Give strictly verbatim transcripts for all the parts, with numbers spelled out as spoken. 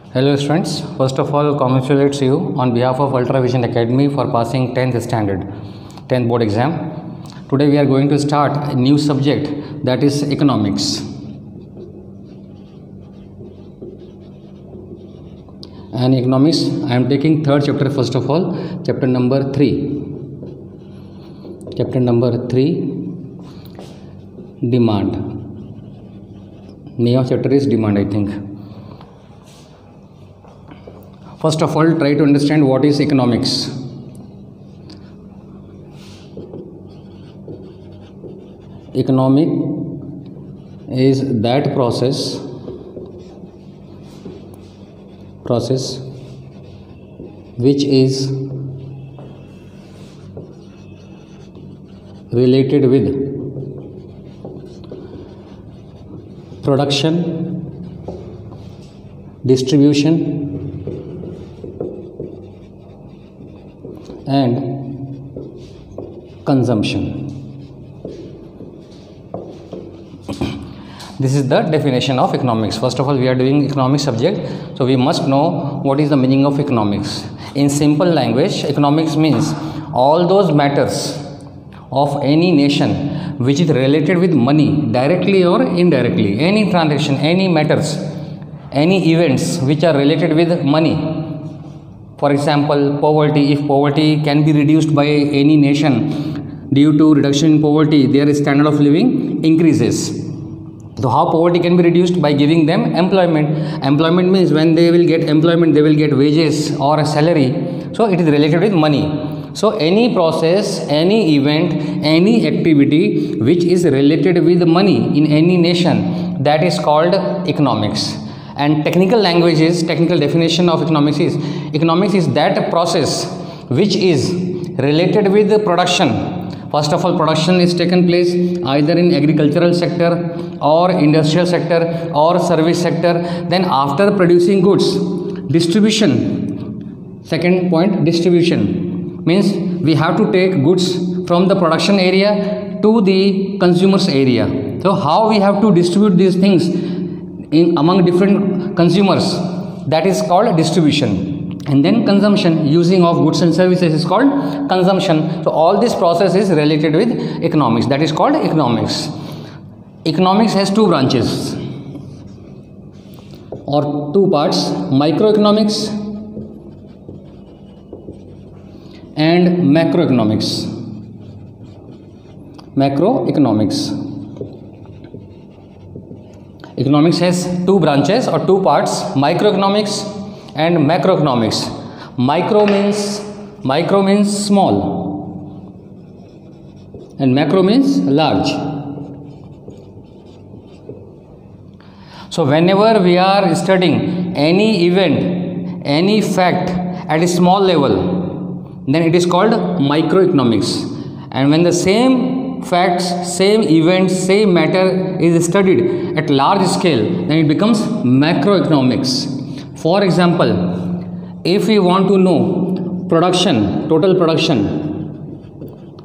Hello students, first of all congratulates you on behalf of Ultra Vision Academy for passing tenth standard, tenth board exam. Today we are going to start a new subject, that is economics. And economics, I am taking third chapter first of all, chapter number three. Chapter number three, demand. Name of chapter is demand, I think. First of all, try to understand what is economics. Economic is that process process which is related with production, distribution, and consumption. This is the definition of economics. First of all, we are doing economics subject, so we must know what is the meaning of economics. In simple language, economics means all those matters of any nation which is related with money, directly or indirectly. Any transaction, any matters, any events which are related with money. For example, poverty. If poverty can be reduced by any nation, due to reduction in poverty, their standard of living increases. So how poverty can be reduced? By giving them employment. Employment means when they will get employment, they will get wages or a salary. So it is related with money. So any process, any event, any activity which is related with money in any nation, that is called economics. And technical language is, technical definition of economics is, economics is that process which is related with the production. First of all, production is taken place either in agricultural sector or industrial sector or service sector. Then after producing goods, distribution. Second point, distribution means we have to take goods from the production area to the consumer's area. So how we have to distribute these things in among different consumers, that is called distribution. And then consumption, using of goods and services is called consumption. So all this process is related with economics, that is called economics. Economics has two branches or two parts, microeconomics and macroeconomics. Macroeconomics. Economics has two branches or two parts, microeconomics and macroeconomics. Micro means micro means small and macro means large. So whenever we are studying any event, any fact at a small level, then it is called microeconomics. And when the same facts, same events, same matter is studied at large scale, then it becomes macroeconomics. For example, if we want to know production, total production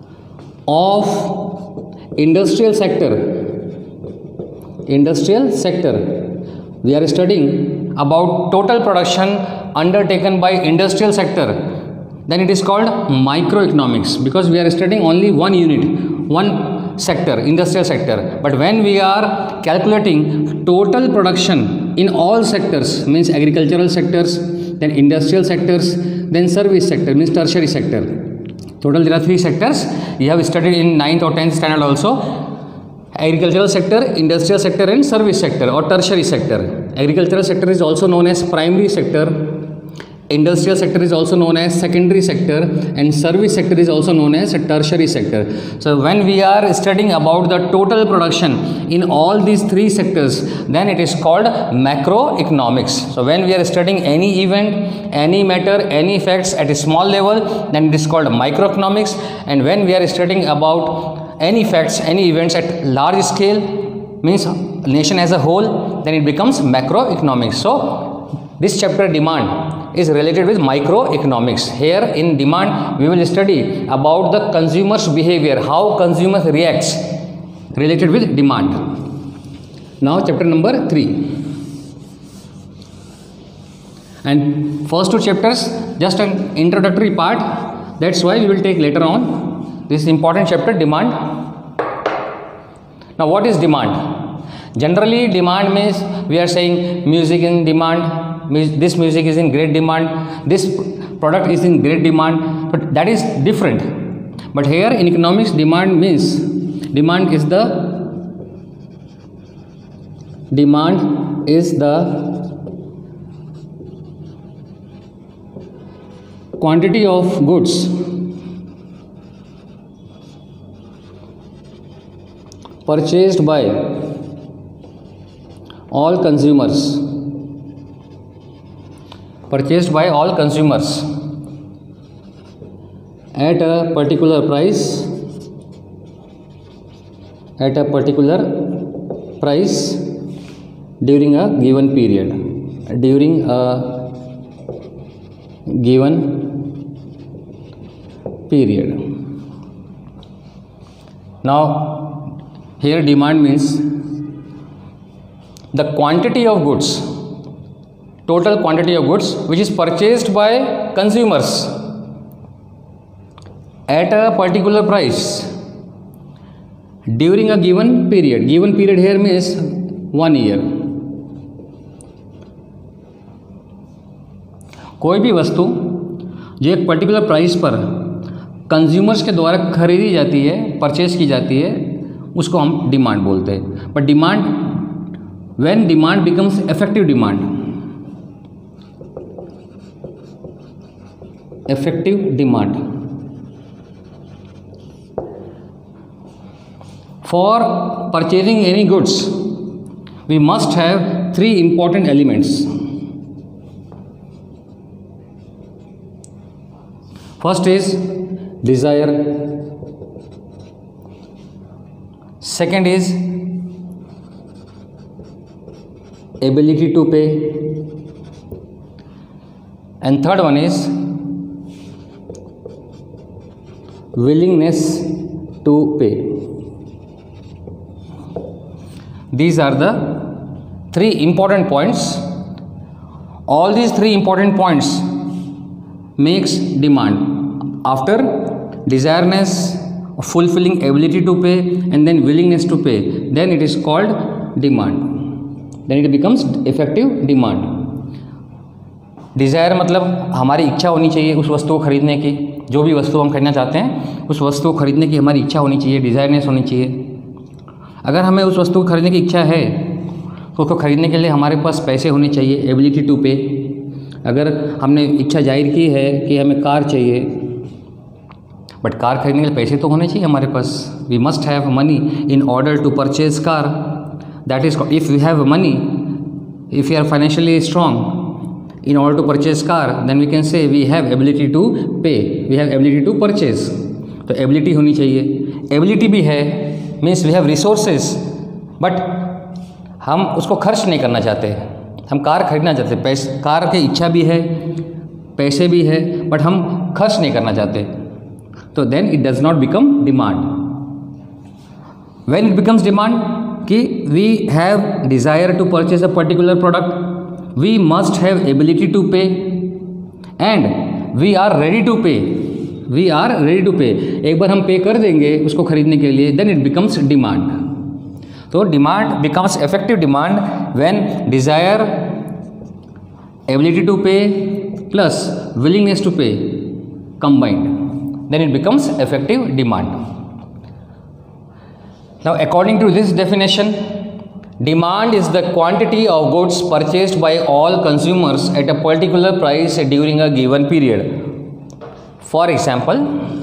of industrial sector, industrial sector, we are studying about total production undertaken by industrial sector, then it is called microeconomics, because we are studying only one unit, one sector, industrial sector. But when we are calculating total production in all sectors, means agricultural sectors, then industrial sectors, then service sector, means tertiary sector. Total there are three sectors. You have studied in ninth or tenth standard also. Agricultural sector, industrial sector and service sector or tertiary sector. Agricultural sector is also known as primary sector. Industrial sector is also known as secondary sector, and service sector is also known as tertiary sector. So when we are studying about the total production in all these three sectors, then it is called macroeconomics. So when we are studying any event, any matter, any facts at a small level, then it is called microeconomics. And when we are studying about any facts, any events at large scale, means nation as a whole, then it becomes macroeconomics. So this chapter demand is related with microeconomics. Here in demand we will study about the consumer's behavior, how consumer reacts, related with demand. Now chapter number three. And first two chapters just an introductory part, that's why we will take later on this important chapter, demand. Now what is demand? Generally demand means we are saying music in demand, this music is in great demand, this product is in great demand, but that is different. But here in economics, demand means, demand is the demand is the quantity of goods purchased by all consumers purchased by all consumers at a particular price at a particular price during a given period during a given period. Now here demand means the quantity of goods, total quantity of goods which is purchased by consumers at a particular price during a given period. Given period here means one year. कोई भी वस्तु जो एक particular price पर consumers के द्वारा खरीदी जाती है, परचेज की जाती है, उसको हम डिमांड बोलते हैं. But demand, when demand becomes effective demand, effective demand for purchasing any goods we must have three important elements. First is desire, second is ability to pay, and third one is willingness to pay. These are the three important points. All these three important points makes demand. After desireness, fulfilling ability to pay, and then willingness to pay, then it is called demand. Then it becomes effective demand. Desire मतलब हमारी इच्छा होनी चाहिए उस वस्तु को खरीदने की, जो भी वस्तु हम खरीदना चाहते हैं उस वस्तु को खरीदने की हमारी इच्छा होनी चाहिए, डिज़ायरनेस होनी चाहिए. अगर हमें उस वस्तु को खरीदने की इच्छा है तो उसको खरीदने के लिए हमारे पास पैसे होने चाहिए, एबिलिटी टू पे. अगर हमने इच्छा जाहिर की है कि हमें कार चाहिए, बट कार खरीदने के लिए पैसे तो होने चाहिए हमारे पास. We must have money in order to purchase car. That is, if you have money, if you are financially strong in order to purchase car, then we can say we have ability to pay, we have ability to purchase. तो ability होनी चाहिए. Ability भी है means we have resources, but हम उसको खर्च नहीं करना चाहते. हम कार खरीदना चाहते, पैसे, कार की इच्छा भी है, पैसे भी है, बट हम खर्च नहीं करना चाहते. तो then it does not become demand. When it becomes demand कि we have desire to purchase a particular product, we must have ability to pay, and we are ready to pay. We are ready to pay. एक बार हम पे कर देंगे उसको खरीदने के लिए, देन इट बिकम्स डिमांड. तो demand becomes effective demand when desire, ability to pay plus willingness to pay combined, then it becomes effective demand. Now according to this definition, demand is the quantity of goods purchased by all consumers at a particular price during a given period. For example,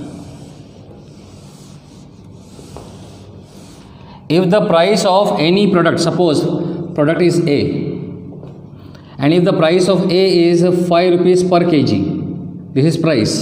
if the price of any product, suppose product is A, and if the price of A is five rupees per kg, this is price.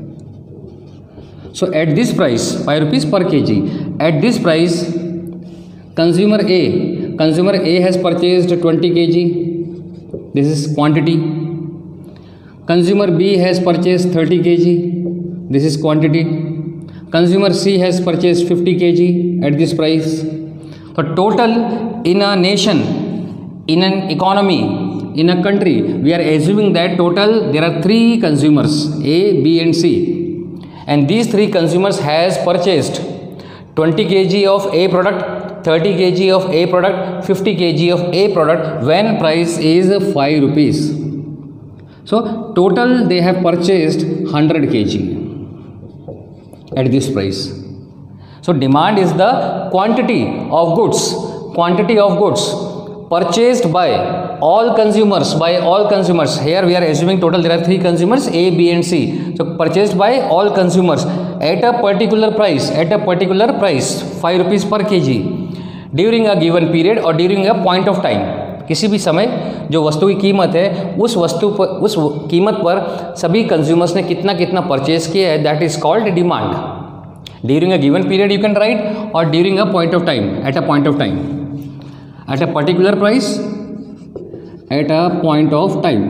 So at this price, five rupees per kg, at this price, consumer A, consumer A has purchased twenty kg, this is quantity. Consumer B has purchased thirty kg, this is quantity. Consumer C has purchased fifty kg at this price. So total in a nation, in an economy, in a country, we are assuming that total there are three consumers, A, B and C, and these three consumers has purchased twenty kilograms of A product, thirty kilograms of A product, fifty kilograms of A product when price is five rupees. So total they have purchased one hundred kilograms at this price. So demand is the quantity of goods, quantity of goods purchased by all consumers, by all consumers. Here we are assuming total there are three consumers, A, B and C. So purchased by all consumers at a particular price, at a particular price, five rupees per kg during a given period or during a point of time. किसी भी समय जो वस्तु की कीमत है उस वस्तु पर, उस कीमत पर सभी कंज्यूमर्स ने कितना कितना परचेज किया है, that is called demand. During a given period you can write और during a point of time, at a point of time, at a particular price, at a point of time.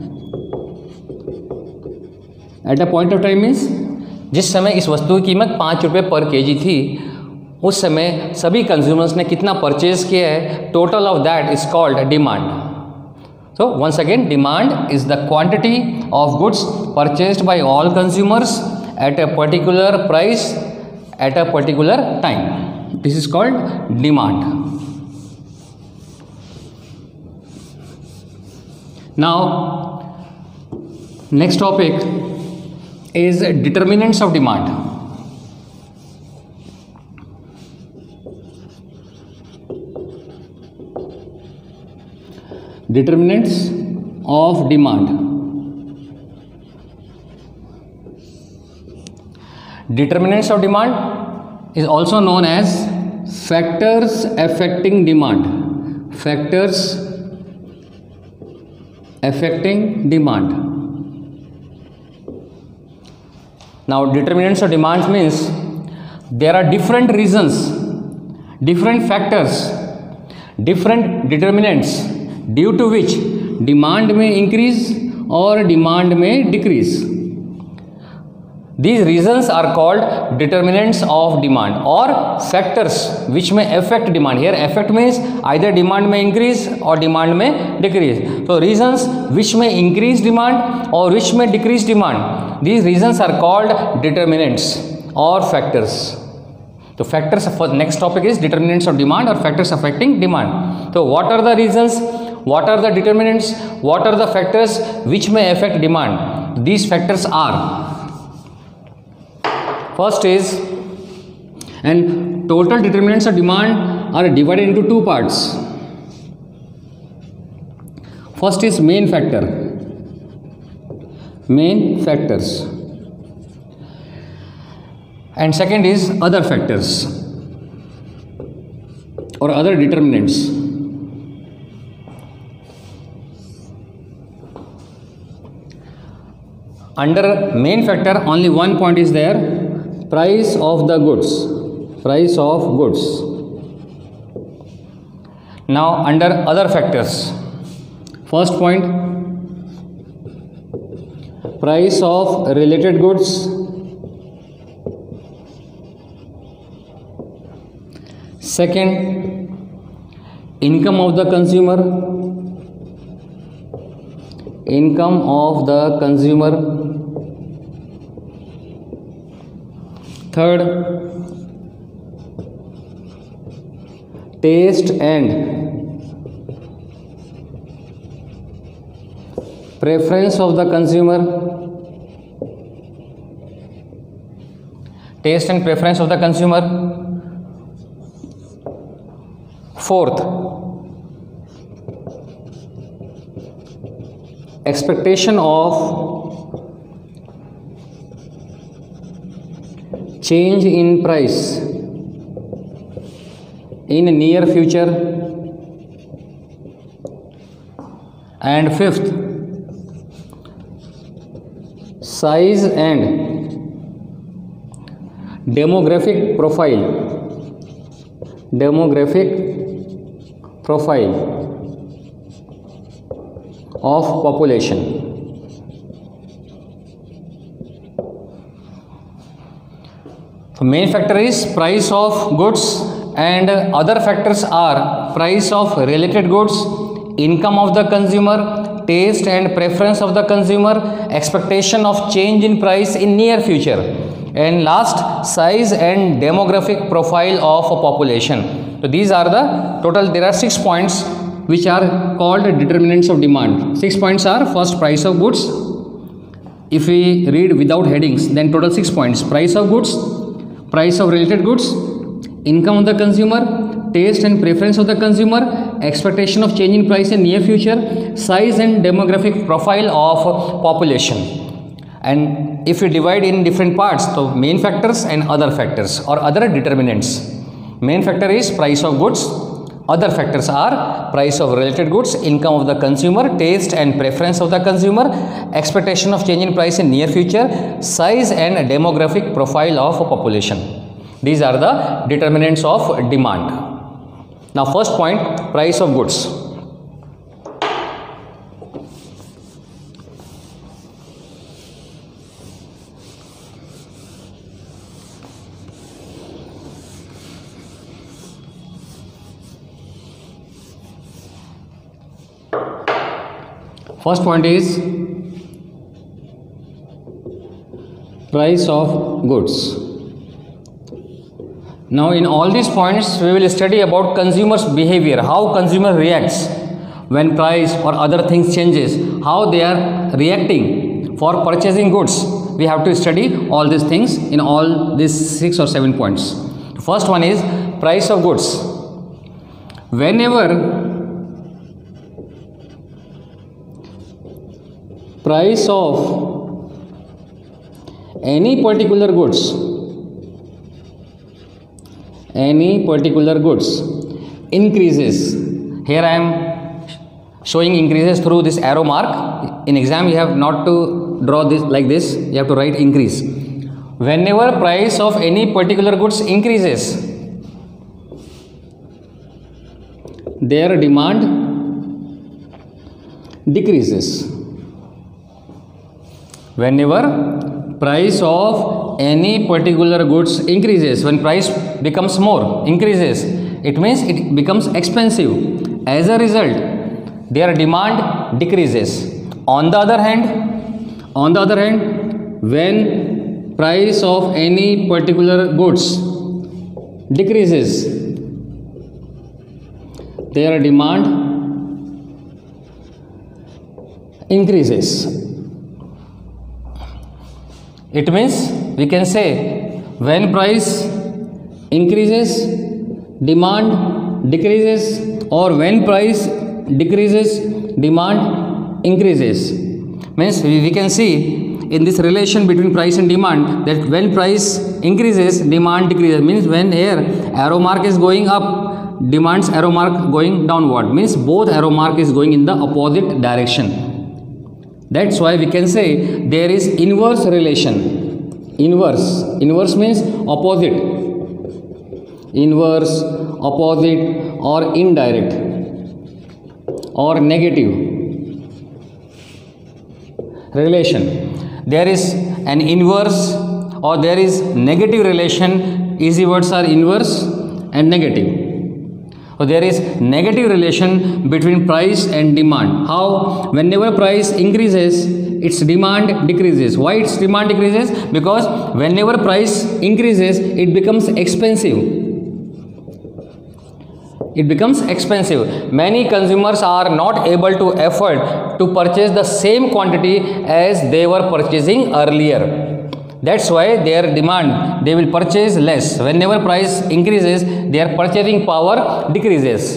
At a point of time means जिस समय इस वस्तु की कीमत पाँच रुपये पर केजी थी उस समय सभी कंज्यूमर्स ने कितना परचेज किया है, total of that is called demand. So once again demand is the quantity of goods purchased by all consumers at a particular price at a particular time. This is called demand. Now next topic is determinants of demand. Determinants of demand. Determinants of demand is also known as factors affecting demand. Factors affecting demand. Now determinants of demand means there are different reasons, different factors, different determinants due to which demand may increase or demand may decrease. These reasons are called determinants of demand or factors which may affect demand. Here affect means either demand may increase or demand may decrease. So reasons which may increase demand or which may decrease demand, these reasons are called determinants or factors. So factors for next topic is determinants of demand or factors affecting demand. So what are the reasons? What are the determinants? What are the factors which may affect demand? These factors are, first is, and total determinants of demand are divided into two parts. First is main factor, main factors, and second is other factors or other determinants. Under main factor only one point is there, price of the goods, price of goods. Now under other factors, first point, price of related goods, second, income of the consumer, income of the consumer, third, taste and preference of the consumer, taste and preference of the consumer, fourth, expectation of change in price in near future, and fifth, size and demographic profile, demographic profile of population. So main factor is price of goods and other factors are price of related goods, income of the consumer, taste and preference of the consumer, expectation of change in price in near future, and last, size and demographic profile of a population. So these are the total, there are six points which are called determinants of demand. Six points are: first, price of goods. If we read without headings, then total six points: price of goods, price of related goods, income of the consumer, taste and preference of the consumer, expectation of change in price in near future, size and demographic profile of population. And if we divide in different parts, so main factors and other factors or other determinants. Main factor is price of goods. Other factors are price of related goods, income of the consumer, taste and preference of the consumer, expectation of change in price in near future, size and demographic profile of a population. These are the determinants of demand. Now first point, price of goods. First point is price of goods. Now in all these points we will study about consumers' behavior, how consumer reacts when price or other things changes, how they are reacting for purchasing goods. We have to study all these things in all these six or seven points. First one is price of goods. Whenever price of any particular goods, any particular goods increases, here I am showing increases through this arrow mark. In exam you have not to draw this like this, you have to write increase. Whenever price of any particular goods increases, their demand decreases. Whenever price of any particular goods increases, when price becomes more, increases, it means it becomes expensive. As a result, their demand decreases. On the other hand, on the other hand, when price of any particular goods decreases, their demand increases. It means we can say when price increases, demand decreases, or when price decreases, demand increases. Means we can see in this relation between price and demand that when price increases, demand decreases. Means when here arrow mark is going up, demand's arrow mark going downward. Means both arrow mark is going in the opposite direction. That's why we can say there is inverse relation. Inverse. Inverse means opposite. Inverse, opposite, or indirect, or negative relation. There is an inverse or there is negative relation. Easy words are inverse and negative. So there is negative relation between price and demand. How? Whenever price increases, its demand decreases. Why its demand decreases? Because whenever price increases, it becomes expensive. It becomes expensive. Many consumers are not able to afford to purchase the same quantity as they were purchasing earlier. That's why their demand, they will purchase less. Whenever price increases, their purchasing power decreases.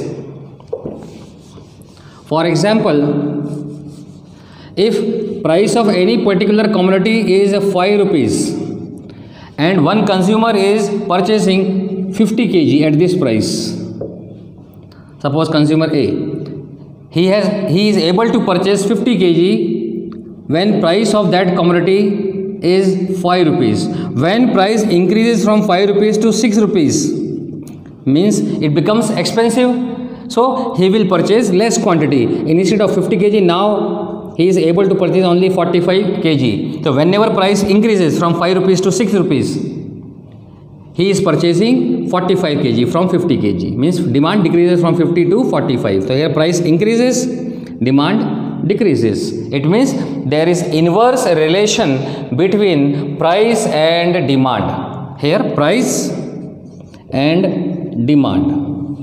For example, if price of any particular commodity is five rupees and one consumer is purchasing fifty kilograms at this price. Suppose consumer A, he has he is able to purchase fifty kilograms when price of that commodity is five rupees. When price increases from five rupees to six rupees, means it becomes expensive. So he will purchase less quantity. Instead of fifty kilograms, now he is able to purchase only forty-five kilograms. So whenever price increases from five rupees to six rupees, he is purchasing forty-five kilograms from fifty kilograms, means demand decreases from fifty to forty-five. So here price increases, demand decreases. It means there is inverse relation between price and demand. Here price and demand,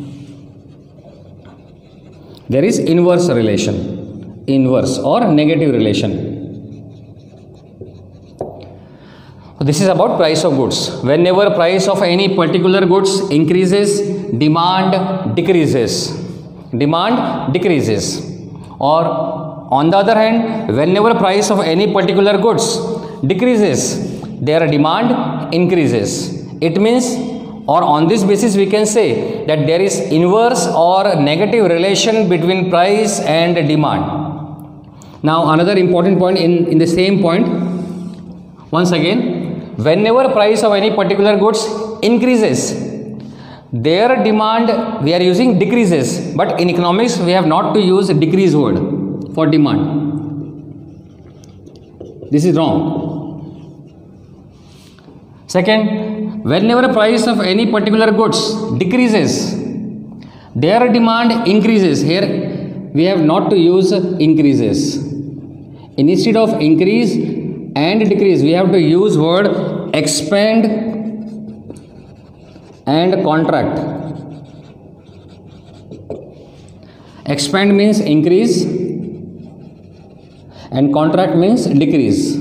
there is inverse relation, inverse or negative relation. This is about price of goods. Whenever price of any particular goods increases, demand decreases. Demand decreases. Or on the other hand, whenever price of any particular goods decreases, their demand increases. It means, or on this basis we can say that there is inverse or negative relation between price and demand. Now another important point in, in the same point, once again, whenever price of any particular goods increases, their demand we are using decreases, but in economics we have not to use a decrease word for demand. This is wrong. Second, whenever price of any particular goods decreases, their demand increases. Here we have not to use increases. Instead of increase and decrease, we have to use word expand and contract. Expand means increase and contract means decrease.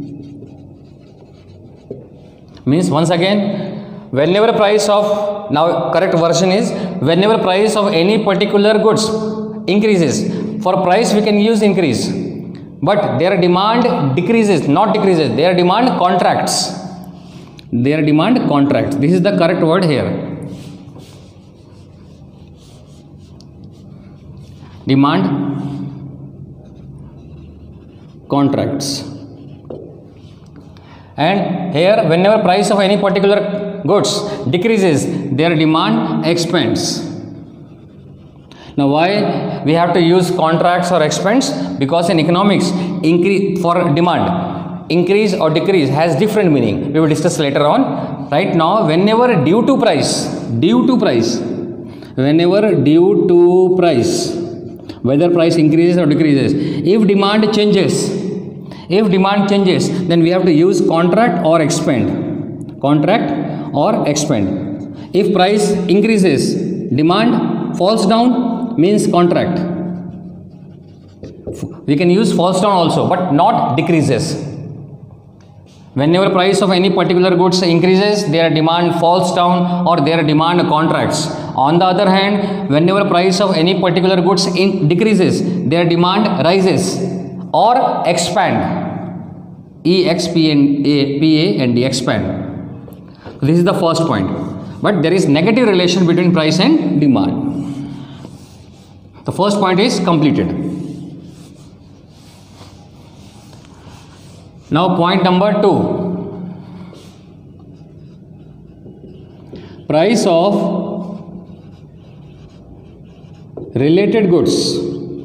Means once again, whenever price of, now correct version is, whenever price of any particular goods increases, for price we can use increase, but their demand decreases, not decreases, their demand contracts. Their demand contracts. This is the correct word here. Demand contracts. And here whenever price of any particular goods decreases, their demand expands. Now why we have to use contracts or expense? Because in economics, increase for demand, increase or decrease has different meaning. We will discuss later on. Right now, whenever due to price, due to price, whenever due to price, whether price increases or decreases, if demand changes, if demand changes, then we have to use contract or expand. Contract or expand. If price increases, demand falls down, means contract. We can use falls down also, but not decreases. Whenever price of any particular goods increases, their demand falls down or their demand contracts. On the other hand, whenever price of any particular goods in decreases, their demand rises or expand. E X P A N D, expand. This is the first point. But there is negative relation between price and demand. The first point is completed. Now point number two. Price of related goods.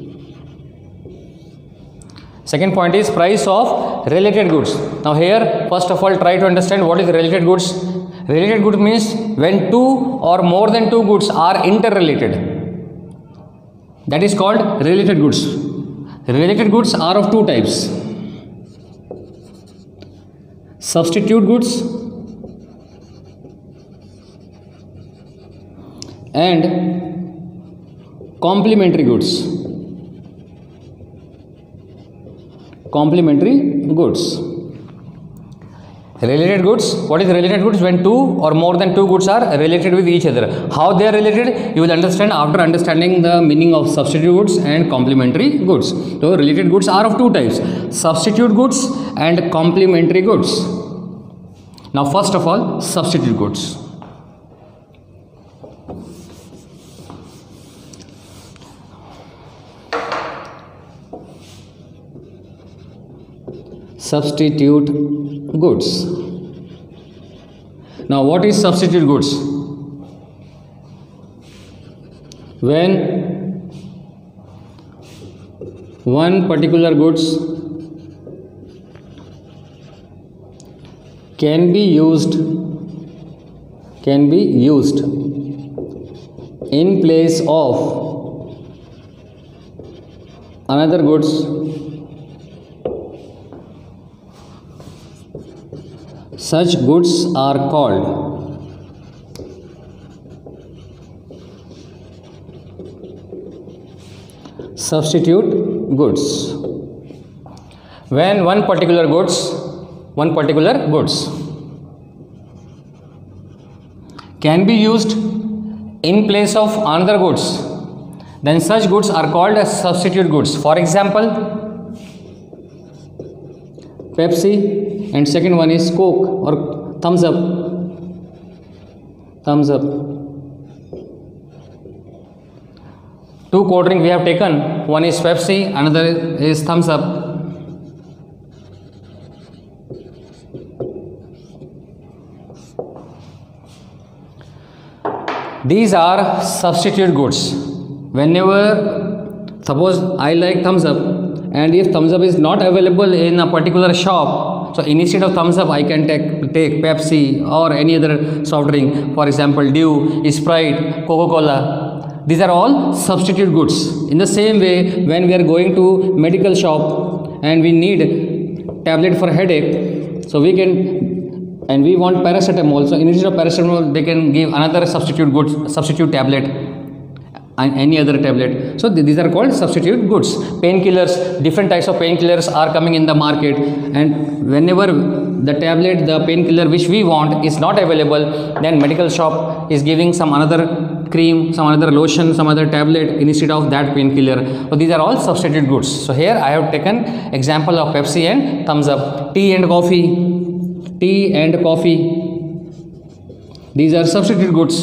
Second point is price of related goods. Now here first of all try to understand what is related goods. Related goods means when two or more than two goods are interrelated. That is called related goods. Related goods are of two types. Substitute goods and complementary goods. Complementary goods. Related goods, what is related goods? When two or more than two goods are related with each other. How they are related, you will understand after understanding the meaning of substitute goods and complementary goods. So related goods are of two types, substitute goods and complementary goods. Now first of all, substitute goods. Substitute goods. Now what is substitute goods? When one particular goods can be used can be used in place of another goods such goods are called substitute goods. When one particular goods one particular goods can be used in place of another goods, then such goods are called as substitute goods. For example, Pepsi, and second one is Coke or Thumbs Up. Thumbs Up. Two cold drink we have taken. One is Pepsi, another is Thumbs Up. These are substitute goods. Whenever, suppose I like Thumbs Up, and if Thumbs Up is not available in a particular shop, so instead of Thumbs Up I can take, take Pepsi or any other soft drink, for example Dew, Sprite, Coca-Cola. These are all substitute goods. In the same way, when we are going to medical shop and we need tablet for headache, so we can, and we want paracetamol, so instead of paracetamol they can give another substitute goods, substitute tablet and any other tablet. So th these are called substitute goods. Painkillers, different types of painkillers are coming in the market, and whenever the tablet, the painkiller which we want is not available, then medical shop is giving some another cream, some another lotion, some other tablet instead of that painkiller. So these are all substitute goods. So here I have taken example of Pepsi and Thumbs Up. Tea and coffee, tea and coffee, these are substitute goods.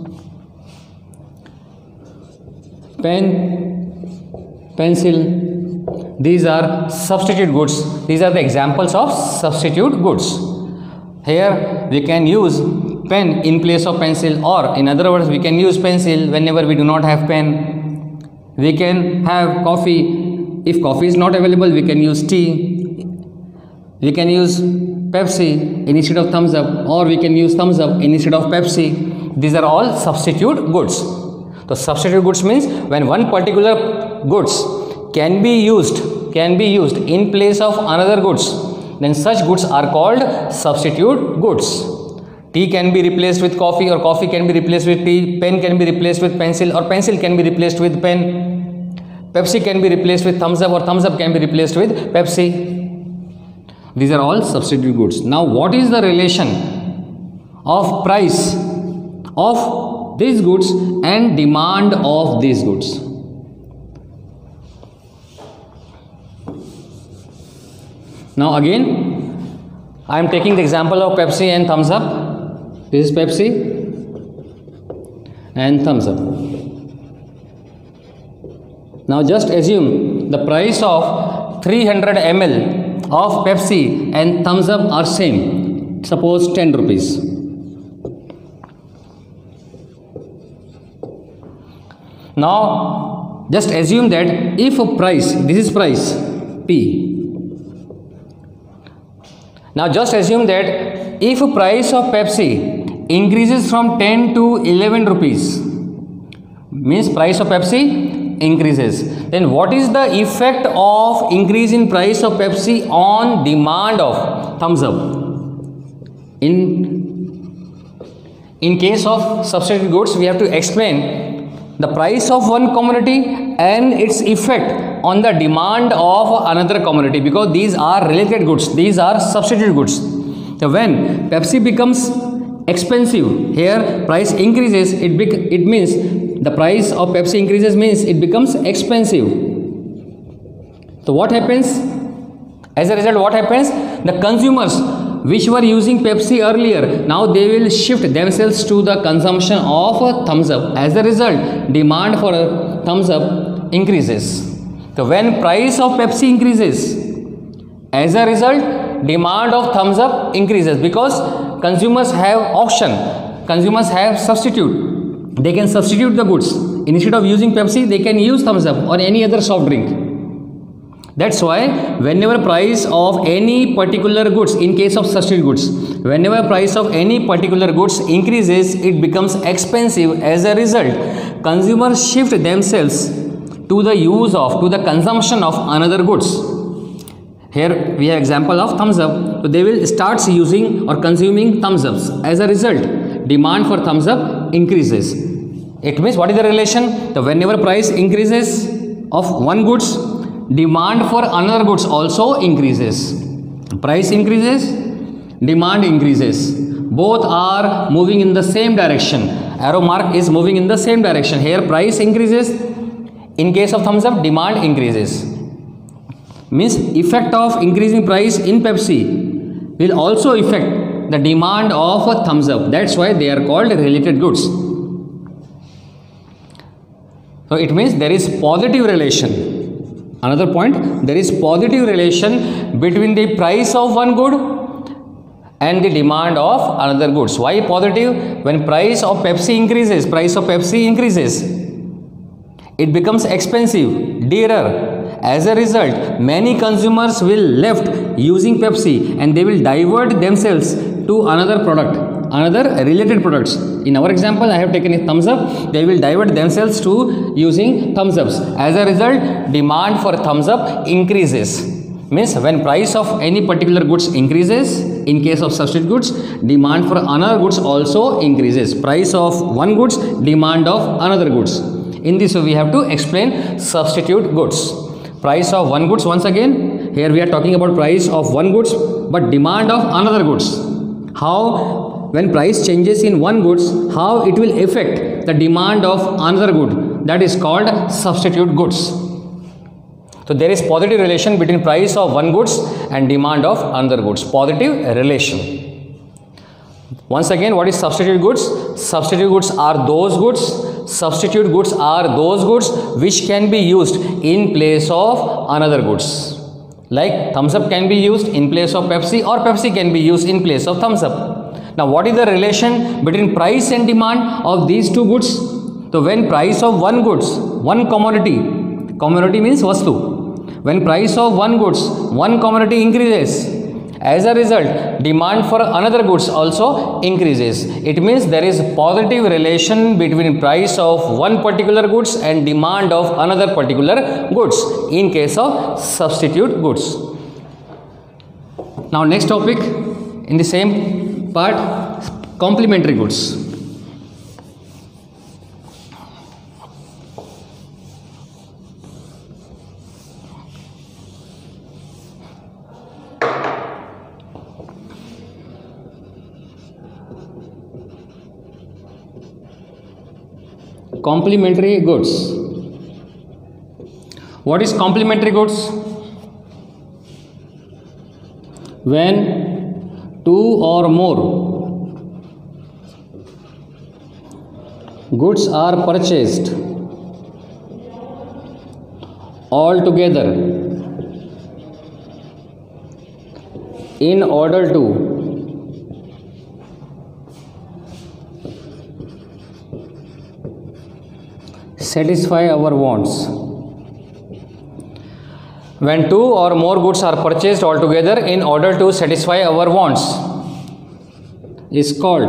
Pen, pencil, these are substitute goods. These are the examples of substitute goods. Here we can use pen in place of pencil, or in other words we can use pencil whenever we do not have pen. We can have coffee. If coffee is not available, we can use tea. We can use Pepsi instead of Thumbs Up, or we can use Thumbs Up instead of Pepsi. These are all substitute goods. So substitute goods means when one particular goods can be used can be used in place of another goods, then such goods are called substitute goods. Tea can be replaced with coffee, or coffee can be replaced with tea. Pen can be replaced with pencil, or pencil can be replaced with pen. Pepsi can be replaced with Thumbs Up, or Thumbs Up can be replaced with Pepsi. These are all substitute goods. Now what is the relation of price of these goods and demand of these goods? Now again I am taking the example of Pepsi and Thumbs Up. This is Pepsi and Thumbs Up. Now just assume the price of three hundred milliliters of Pepsi and Thumbs Up are same. Suppose ten rupees. Now just assume that if a price, this is price P. Now just assume that if a price of Pepsi increases from ten to eleven rupees, means price of Pepsi increases, then what is the effect of increase in price of Pepsi on demand of Thumbs Up? In, in case of substitute goods, we have to explain the price of one commodity and its effect on the demand of another commodity, because these are related goods, these are substitute goods. So when Pepsi becomes expensive, here price increases, it bec it means the price of Pepsi increases means it becomes expensive. So what happens? As a result, what happens? The consumers which were using Pepsi earlier, now they will shift themselves to the consumption of a Thumbs Up. As a result, demand for a Thumbs Up increases. So when price of Pepsi increases, as a result, demand of Thumbs Up increases, because consumers have option, consumers have substitute. They can substitute the goods. Instead of using Pepsi, they can use Thumbs Up or any other soft drink. That's why whenever price of any particular goods, in case of substitute goods, whenever price of any particular goods increases, it becomes expensive. As a result, consumers shift themselves to the use of, to the consumption of another goods. Here we have example of thumbs up. So they will start using or consuming thumbs ups. As a result, demand for thumbs up increases. It means, what is the relation? The whenever price increases of one goods, demand for another goods also increases. Price increases, demand increases. Both are moving in the same direction. Arrow mark is moving in the same direction. Here price increases. In case of thumbs up, demand increases. Means effect of increasing price in Pepsi will also affect the demand of a thumbs up. That's why they are called related goods. So it means there is positive relation. Another point, there is positive relation between the price of one good and the demand of another goods. Why positive? When price of Pepsi increases, price of Pepsi increases, it becomes expensive, dearer. As a result, many consumers will left using Pepsi and they will divert themselves to another product, another related products. In our example, I have taken a thumbs up. They will divert themselves to using thumbs ups. As a result, demand for thumbs up increases. Means when price of any particular goods increases, in case of substitute goods, demand for another goods also increases. Price of one goods, demand of another goods. In this way, we have to explain substitute goods. Price of one goods, once again, here we are talking about price of one goods, but demand of another goods. How, when price changes in one goods, how it will affect the demand of another good, that is called substitute goods. So there is positive relation between price of one goods and demand of another goods. Positive relation. Once again, what is substitute goods? Substitute goods are those goods, substitute goods are those goods which can be used in place of another goods. Like thumbs up can be used in place of Pepsi, or Pepsi can be used in place of thumbs up. Now what is the relation between price and demand of these two goods? So when price of one goods, one commodity, commodity means vastu, when price of one goods, one commodity increases, as a result, demand for another goods also increases. It means there is positive relation between price of one particular goods and demand of another particular goods in case of substitute goods. Now next topic in the same part, complementary goods. Complementary goods. What is complementary goods? When two or more goods are purchased all together in order to satisfy our wants. When two or more goods are purchased altogether in order to satisfy our wants is called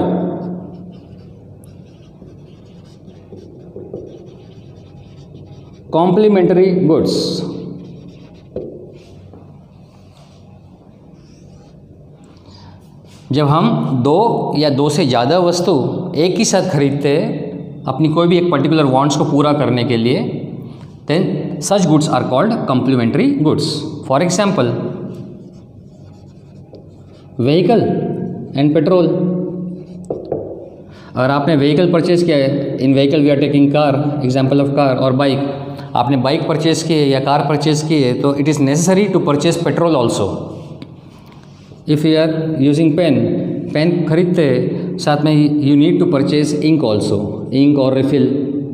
complementary goods. जब हम दो या दो से ज़्यादा वस्तु एक ही साथ खरीदते हैं अपनी कोई भी एक पर्टिकुलर वांट्स को पूरा करने के लिए, then such goods are called complementary goods. For example, vehicle and petrol. अगर आपने vehicle परचेज किया है, in vehicle we are taking car, example of car, और bike, आपने बाइक परचेज की है या कार परचेज की है, तो it is necessary to purchase petrol also. If you are using pen, pen खरीदते साथ में you need to purchase ink also, ink or refill.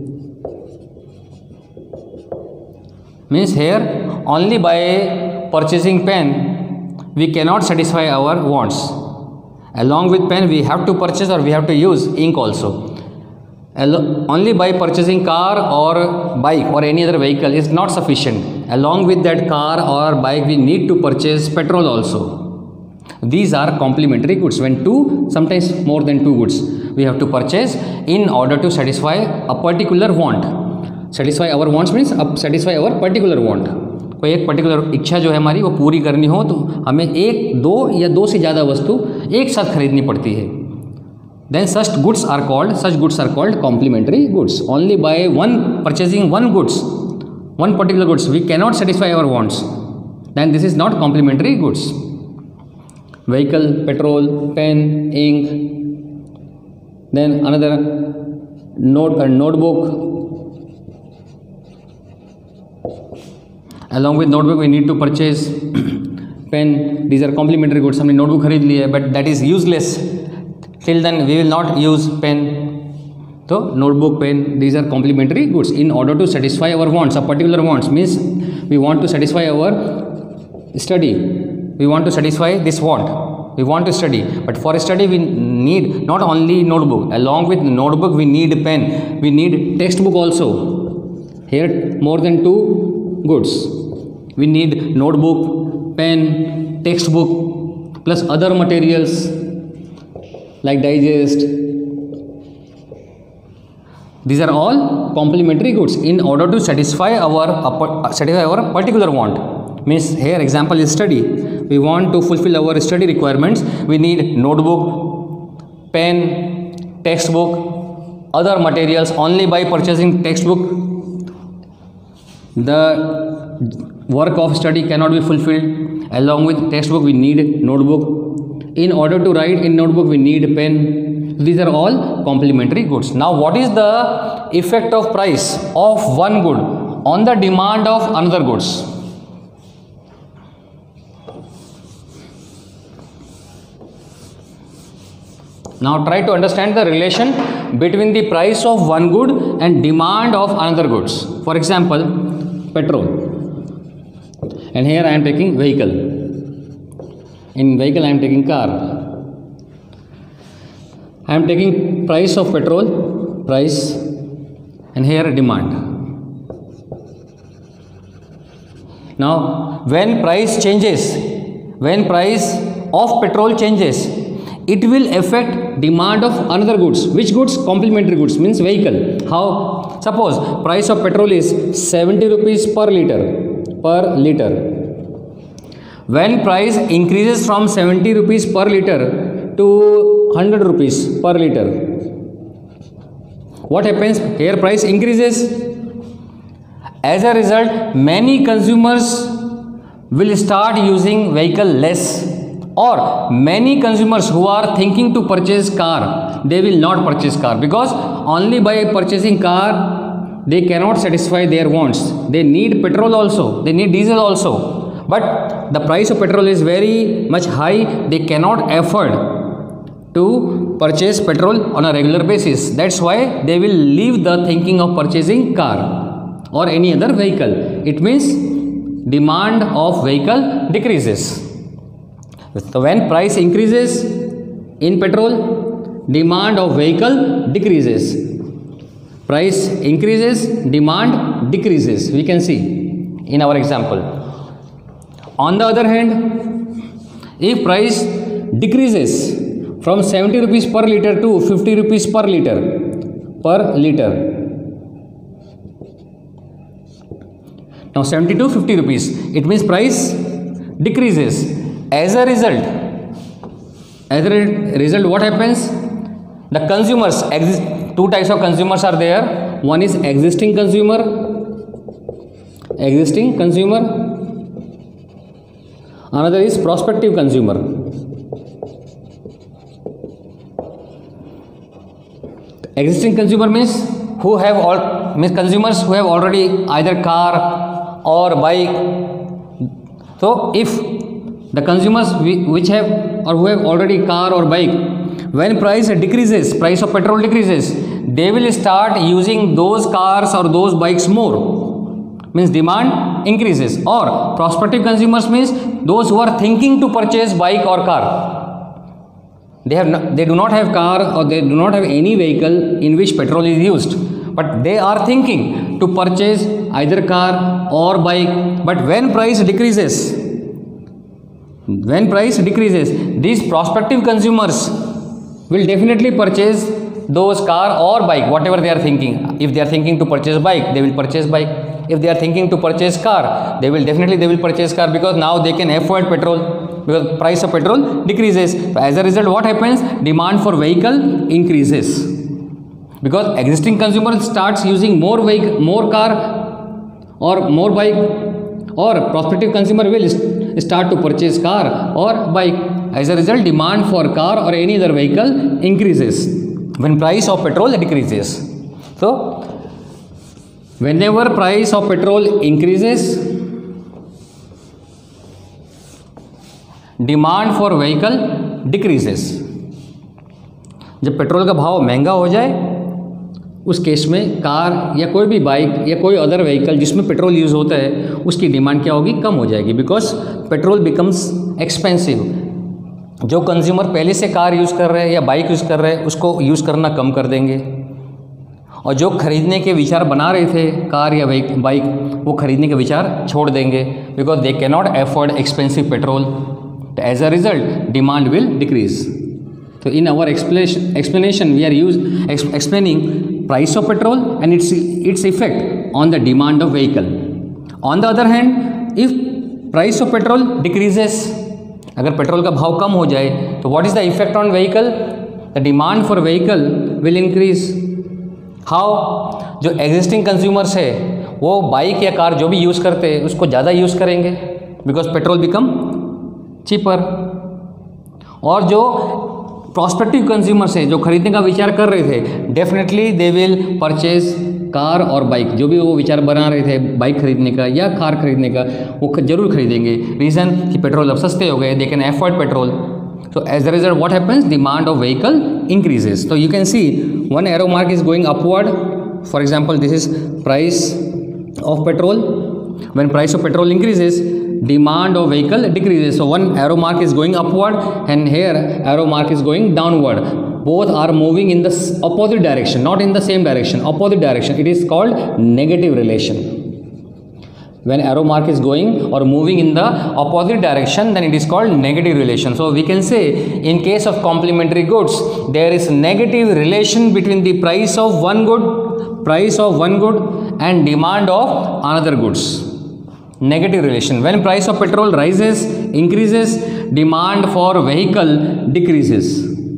Means here only by purchasing pen we cannot satisfy our wants. Along with pen we have to purchase or we have to use ink also. Only by purchasing car or bike or any other vehicle is not sufficient. along with that car or bike we need to purchase petrol also. These are complementary goods. When two, sometimes more than two goods we have to purchase in order to satisfy a particular want. Satisfy our wants means satisfy our particular want. कोई एक particular इच्छा जो है हमारी वो पूरी करनी हो तो हमें एक दो या दो से ज़्यादा वस्तु एक साथ खरीदनी पड़ती है. Then such goods are called such goods are called complementary goods. Only by one purchasing one goods, one particular goods, we cannot satisfy our wants. Then this is not complementary goods. Vehicle, petrol, pen, ink. Then another note a notebook. Along with notebook we need to purchase pen. These are complementary goods. हमने notebook खरीद ली है but that is useless. Till then we will not use pen. So notebook, pen, these are complementary goods in order to satisfy our wants. A particular wants means we want to satisfy our study. We want to satisfy this want. We want to study, but for study we need not only notebook. Along with notebook we need pen. We need textbook also. Here more than two goods. We need notebook, pen, textbook plus other materials like digest. These are all complementary goods in order to satisfy our satisfy our particular want. Means here example is study. We want to fulfill our study requirements. We need notebook, pen, textbook, other materials. Only by purchasing textbook the work of study cannot be fulfilled. Along with textbook we need notebook. In order to write in notebook we need pen. These are all complementary goods. Now what is the effect of price of one good on the demand of another goods? Now try to understand the relation between the price of one good and demand of another goods. For example, petrol, and here I am taking vehicle. In vehicle I am taking car. I am taking price of petrol, price, and here demand. Now when price changes, when price of petrol changes, it will affect demand of another goods. Which goods? Complementary goods means vehicle. How? Suppose price of petrol is seventy rupees per liter per liter. When price increases from seventy rupees per liter to one hundred rupees per liter, what happens? Here price increases. As a result, many consumers will start using vehicle less, or many consumers who are thinking to purchase car, they will not purchase car, because only by purchasing car they cannot satisfy their wants. They need petrol also, they need diesel also, but the price of petrol is very much high. They cannot afford to purchase petrol on a regular basis. That's why they will leave the thinking of purchasing car or any other vehicle. It means demand of vehicle decreases. So when price increases in petrol, demand of vehicle decreases. Price increases, demand decreases. We can see in our example. On the other hand, if price decreases from seventy rupees per liter to fifty rupees per liter per liter, now seventy to fifty rupees, it means price decreases. As a result, as a result, what happens? The consumers, exist, two types of consumers are there. One is existing consumer, existing consumer. Another is prospective consumer. Existing consumer means who have all means consumers who have already either car or bike. So if the consumers which have or who have already car or bike, when price decreases, price of petrol decreases, they will start using those cars or those bikes more, means demand increases. Or prospective consumers means those who are thinking to purchase bike or car. They have no, they do not have car or they do not have any vehicle in which petrol is used, but they are thinking to purchase either car or bike. But when price decreases, when price decreases, these prospective consumers will definitely purchase those car or bike, whatever they are thinking. If they are thinking to purchase bike, they will purchase bike. If they are thinking to purchase car, they will definitely they will purchase car, because now they can afford petrol, because price of petrol decreases. So as a result, what happens? Demand for vehicle increases, because existing consumer starts using more vehicle, more car or more bike, or prospective consumer will start to purchase car or bike. As a result, demand for car or any other vehicle increases when price of petrol decreases. So whenever price of petrol increases, demand for vehicle decreases. जब petrol का भाव महंगा हो जाए, उस case में car या कोई भी बाइक या कोई अदर व्हीकल जिसमें पेट्रोल यूज़ होता है, उसकी डिमांड क्या होगी? कम हो जाएगी, बिकॉज पेट्रोल बिकम्स एक्सपेंसिव. जो कंज्यूमर पहले से कार यूज़ कर रहे हैं या बाइक यूज़ कर रहे हैं, उसको यूज़ करना कम कर देंगे, और जो खरीदने के विचार बना रहे थे कार या बाइक, वो खरीदने के विचार छोड़ देंगे, because they can not afford expensive petrol. As a result demand will decrease. So in our explanation, explanation we are use, ex, explaining price of petrol and its its effect on the demand of vehicle. On the other hand, if price of petrol decreases, अगर petrol का भाव कम हो जाए, तो what is the effect on vehicle? The demand for vehicle will increase. How? जो existing consumers है, वो bike या कार जो भी यूज़ करते हैं उसको ज़्यादा यूज़ करेंगे, because पेट्रोल become cheaper. और जो प्रॉस्पेक्टिव कंज्यूमर्स है, जो खरीदने का विचार कर रहे थे, definitely they will purchase car और बाइक. जो भी वो विचार बना रहे थे बाइक खरीदने का या कार खरीदने का, वो जरूर खरीदेंगे. रीज़न कि पेट्रोल अब सस्ते हो गए, they can afford petrol. So as a result what happens? Demand of vehicle increases. तो you can see one arrow mark is going upward. For example, this is price of petrol. When price of petrol increases, demand of vehicle decreases. So one arrow mark is going upward and here arrow mark is going downward. Both are moving in the opposite direction, not in the same direction, opposite direction. It is called negative relation. When arrow mark is going or moving in the opposite direction, then it is called negative relation. So we can say in case of complementary goods, there is negative relation between the price of one good, price of one good and demand of another goods. Negative relation. When price of petrol rises, increases, demand for vehicle decreases.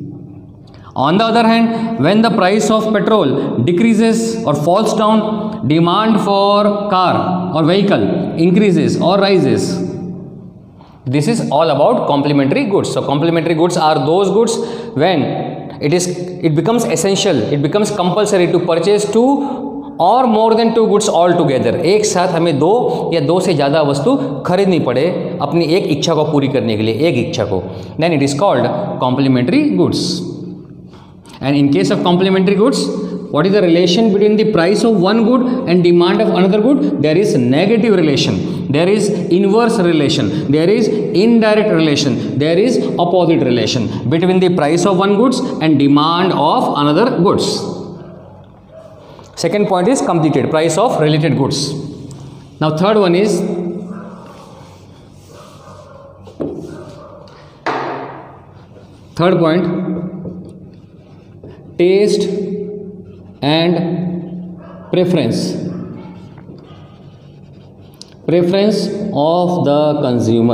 On the other hand, when the price of petrol decreases or falls down, demand for car or vehicle increases or rises. This is all about complementary goods. So complementary goods are those goods when it is it becomes essential, it becomes compulsory to purchase two और more than two goods all together. एक साथ हमें दो या दो से ज़्यादा वस्तु खरीदनी पड़े अपनी एक इच्छा को पूरी करने के लिए, एक इच्छा को, then it is called complementary goods. And in case of complementary goods, what is the relation between the price of one good and demand of another good? There is negative relation, there is inverse relation, there is indirect relation, there is opposite relation between the price of one goods and demand of another goods. Second point is completed, price of related goods. Now third one is third point, taste and preference. Preference of the consumer.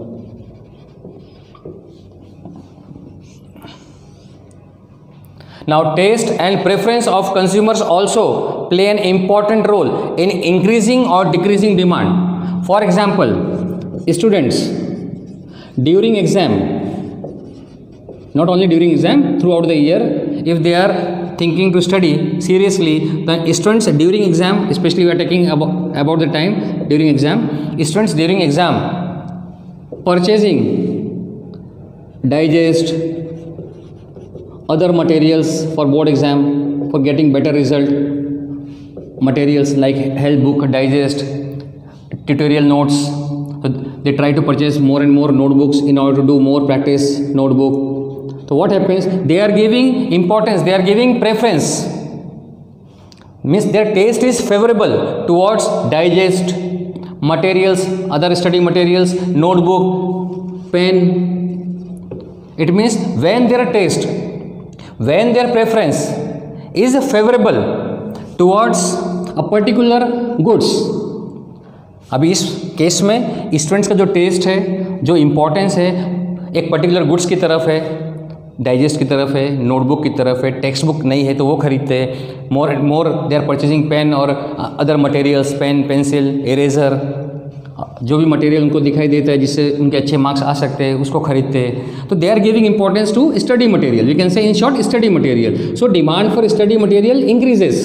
Now taste and preference of consumers also play an important role in increasing or decreasing demand. For example, students during exam, not only during exam, throughout the year, if they are thinking to study seriously, then students during exam, especially we are taking about, about the time during exam, students during exam purchasing digest, other materials for board exam, for getting better result, materials like help book, digest, tutorial notes. So they try to purchase more and more notebooks in order to do more practice notebook. So what happens? They are giving importance, they are giving preference means their taste is favorable towards digest materials, other study materials, notebook, pen. It means when their taste, when their preference is favorable towards a particular goods. अभी इस case में students का जो test है, जो importance है, एक particular goods की तरफ है, डाइजेस्ट की तरफ है, नोटबुक की तरफ है, टेक्स्ट बुक नहीं है तो वो खरीदते हैं, more more they are purchasing pen और other materials, pen, pencil, eraser, जो भी मटेरियल उनको दिखाई देता है जिससे उनके अच्छे मार्क्स आ सकते हैं उसको खरीदते हैं. तो they are giving importance to study material, we can say in short study material. So demand for study material increases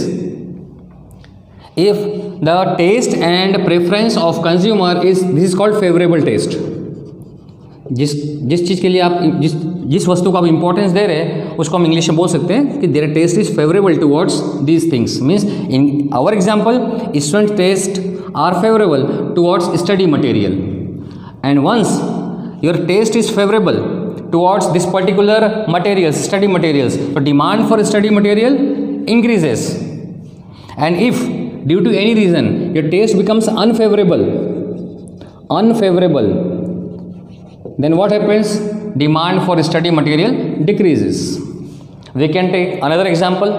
if the taste and preference of consumer is, this is called favorable taste. जिस जिस चीज़ के लिए आप जिस जिस वस्तु को आप इंपॉर्टेंस दे रहे हैं उसको हम इंग्लिश में बोल सकते हैं कि their taste is favourable towards these things. Means in our example student taste are favourable towards study material, and once your taste is favourable towards this particular materials, study materials, तो demand for study material increases. And if due to any reason your taste becomes unfavorable unfavorable then what happens? Demand for study material decreases. We can take another example.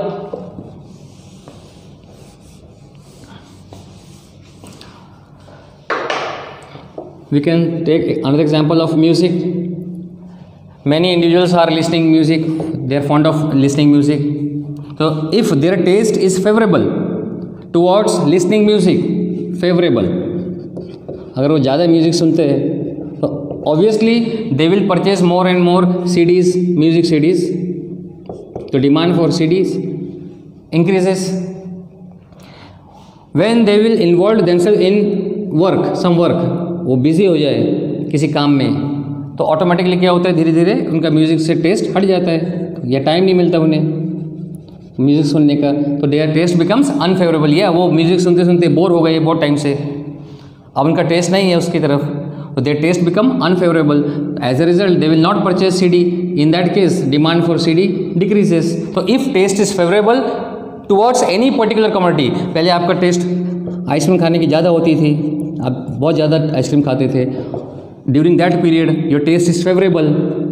We can take another example of music. Many individuals are listening music, they are fond of listening music. So if their taste is favorable towards listening music, favorable, अगर वो ज़्यादा music सुनते हैं तो obviously they will purchase more and more C Ds, music C Ds. तो demand for C Ds increases. When they will involve themselves in work, some work, वो busy हो जाए किसी काम में तो ऑटोमेटिकली क्या होता है, धीरे धीरे उनका म्यूज़िक से टेस्ट हट जाता है या टाइम नहीं मिलता उन्हें म्यूज़िक सुनने का, तो देयर टेस्ट बिकम्स अनफेवरेबल. या वो म्यूज़िक सुनते सुनते बोर हो गए बहुत टाइम से, अब उनका टेस्ट नहीं है उसकी तरफ, तो their taste become unfavourable. As a result they will not purchase C D. In that case demand for C D decreases. तो if taste is favourable towards any particular community, पहले आपका टेस्ट आइसक्रीम खाने की ज़्यादा होती थी, आप बहुत ज़्यादा आइसक्रीम खाते थे, during that period your taste is favourable.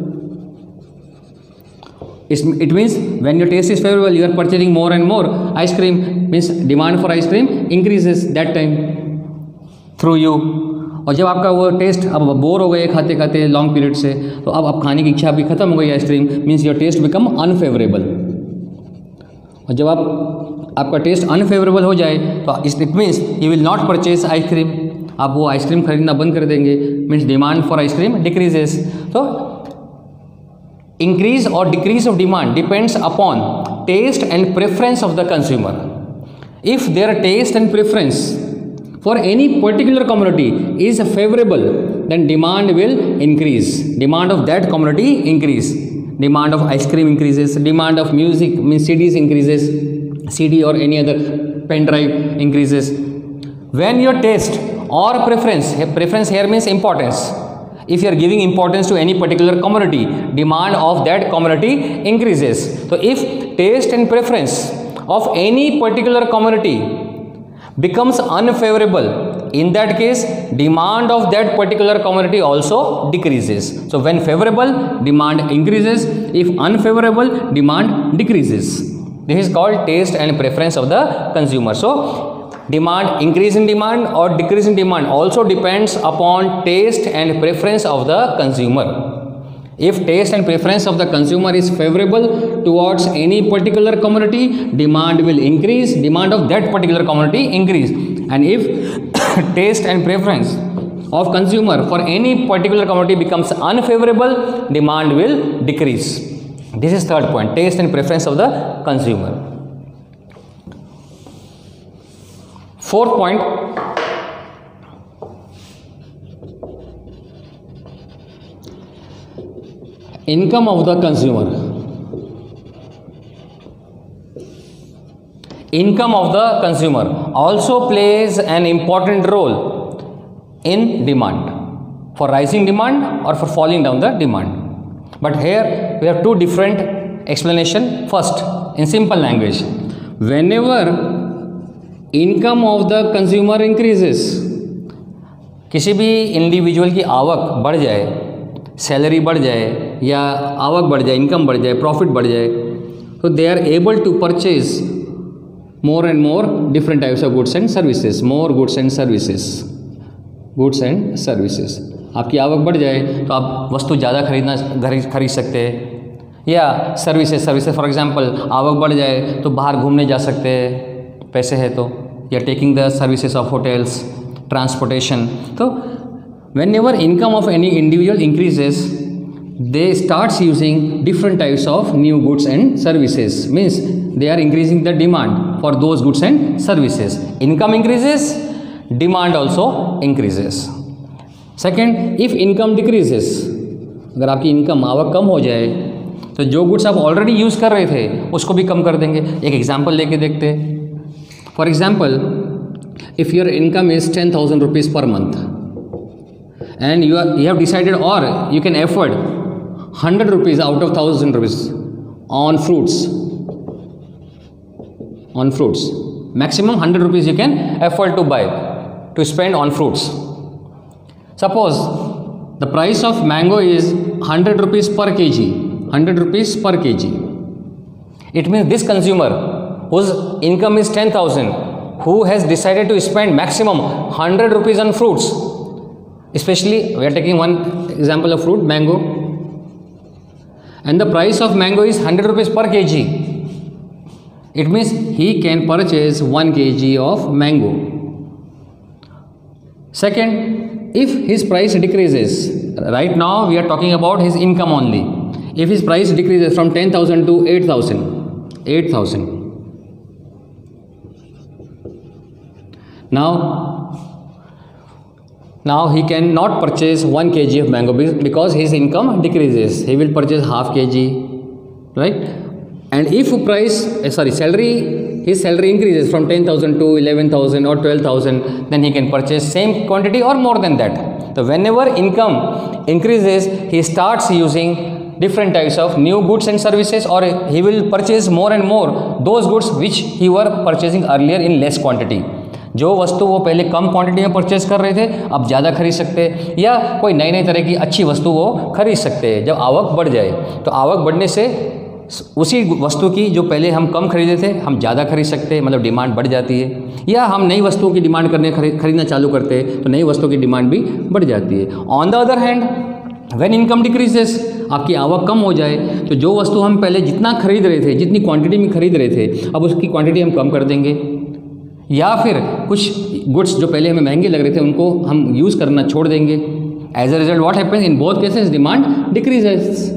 It means when your taste is favorable, you are purchasing more and more ice cream. Means demand for ice cream increases that time through you. और जब आपका वो test अब bore हो गए खाते खाते long period से, तो अब आप खाने की इच्छा भी खत्म हो गई ice cream, means your taste become unfavourable. और जब आप आपका टेस्ट अनफेवरेबल हो जाए तो it means you will not purchase ice cream, आप वो आइसक्रीम खरीदना बंद कर देंगे. Means demand for ice cream decreases. तो increase or decrease of demand depends upon taste and preference of the consumer. If their taste and preference for any particular commodity is favorable, then demand will increase. Demand of that commodity increase. Demand of ice cream increases. Demand of music, means C Ds increases. C D or any other pen drive increases. When your taste or preference, preference here means importance. If you are giving importance to any particular commodity, demand of that commodity increases. So if taste and preference of any particular commodity becomes unfavorable, in that case demand of that particular commodity also decreases. So when favorable, demand increases. If unfavorable, demand decreases. This is called taste and preference of the consumer. So demand, increase in demand or decrease in demand also depends upon taste and preference of the consumer. If taste and preference of the consumer is favorable towards any particular commodity, demand will increase, demand of that particular commodity increase. And if taste and preference of consumer for any particular commodity becomes unfavorable, demand will decrease. This is third point, taste and preference of the consumer. Fourth point, income of the consumer. Income of the consumer also plays an important role in demand, for rising demand or for falling down the demand. But here we have two different explanation. First, in simple language, whenever income of the consumer increases, किसी भी individual की आवक बढ़ जाए, salary बढ़ जाए या आवक बढ़ जाए, इनकम बढ़ जाए, प्रॉफिट बढ़ जाए, तो they are able to purchase more and more different types of goods and services, more goods and services, goods and services. आपकी आवक बढ़ जाए तो आप वस्तु ज़्यादा खरीदना खरीद सकते हैं, या सर्विसेज सर्विसेज फॉर एग्जांपल आवक बढ़ जाए तो बाहर घूमने जा सकते हैं, पैसे है तो, या taking the services of hotels, transportation. तो whenever income of any individual increases they starts using different types of new goods and services, means they are increasing the demand for those goods and services. Income increases, demand also increases. Second, if income decreases, अगर आपकी income आवक कम हो जाए तो जो goods आप already use कर रहे थे उसको भी कम कर देंगे। एक एग्जांपल लेके देखते हैं। For example, if your income is ten thousand rupees per month and you are you have decided और you can afford hundred rupees out of thousand rupees on fruits, on fruits, maximum one hundred rupees you can afford to buy, to spend on fruits. Suppose the price of mango is one hundred rupees per kg, one hundred rupees per kg. It means this consumer whose income is ten thousand, who has decided to spend maximum one hundred rupees on fruits, especially we are taking one example of fruit, mango, and the price of mango is one hundred rupees per kg. It means he can purchase one kg of mango. Second, if his price decreases, right now we are talking about his income only. If his price decreases from ten thousand to eight thousand, eight thousand. Now, now he cannot purchase one kg of mango because his income decreases. He will purchase half kg, right? And if price, uh, sorry, salary, his salary increases from ten thousand to eleven thousand or twelve thousand, then he can purchase same quantity or more than that. So whenever income increases, he starts using different types of new goods and services, or he will purchase more and more those goods which he were purchasing earlier in less quantity. जो वस्तु वो पहले कम quantity में purchase कर रहे थे अब ज़्यादा खरीद सकते हैं, या कोई नई नई तरह की अच्छी वस्तु वो खरीद सकते हैं। जब आवक बढ़ जाए तो आवक बढ़ने से उसी वस्तु की जो पहले हम कम खरीदे थे हम ज़्यादा खरीद सकते हैं, मतलब डिमांड बढ़ जाती है। या हम नई वस्तुओं की डिमांड करने खरीद खरीदना चालू करते हैं तो नई वस्तुओं की डिमांड भी बढ़ जाती है। On the other hand, when income decreases, आपकी आवक कम हो जाए तो जो वस्तु हम पहले जितना खरीद रहे थे, जितनी क्वांटिटी में खरीद रहे थे, अब उसकी क्वांटिटी हम कम कर देंगे, या फिर कुछ गुड्स जो पहले हमें महंगे लग रहे थे उनको हम यूज़ करना छोड़ देंगे। As a result what happens in both cases, demand decreases.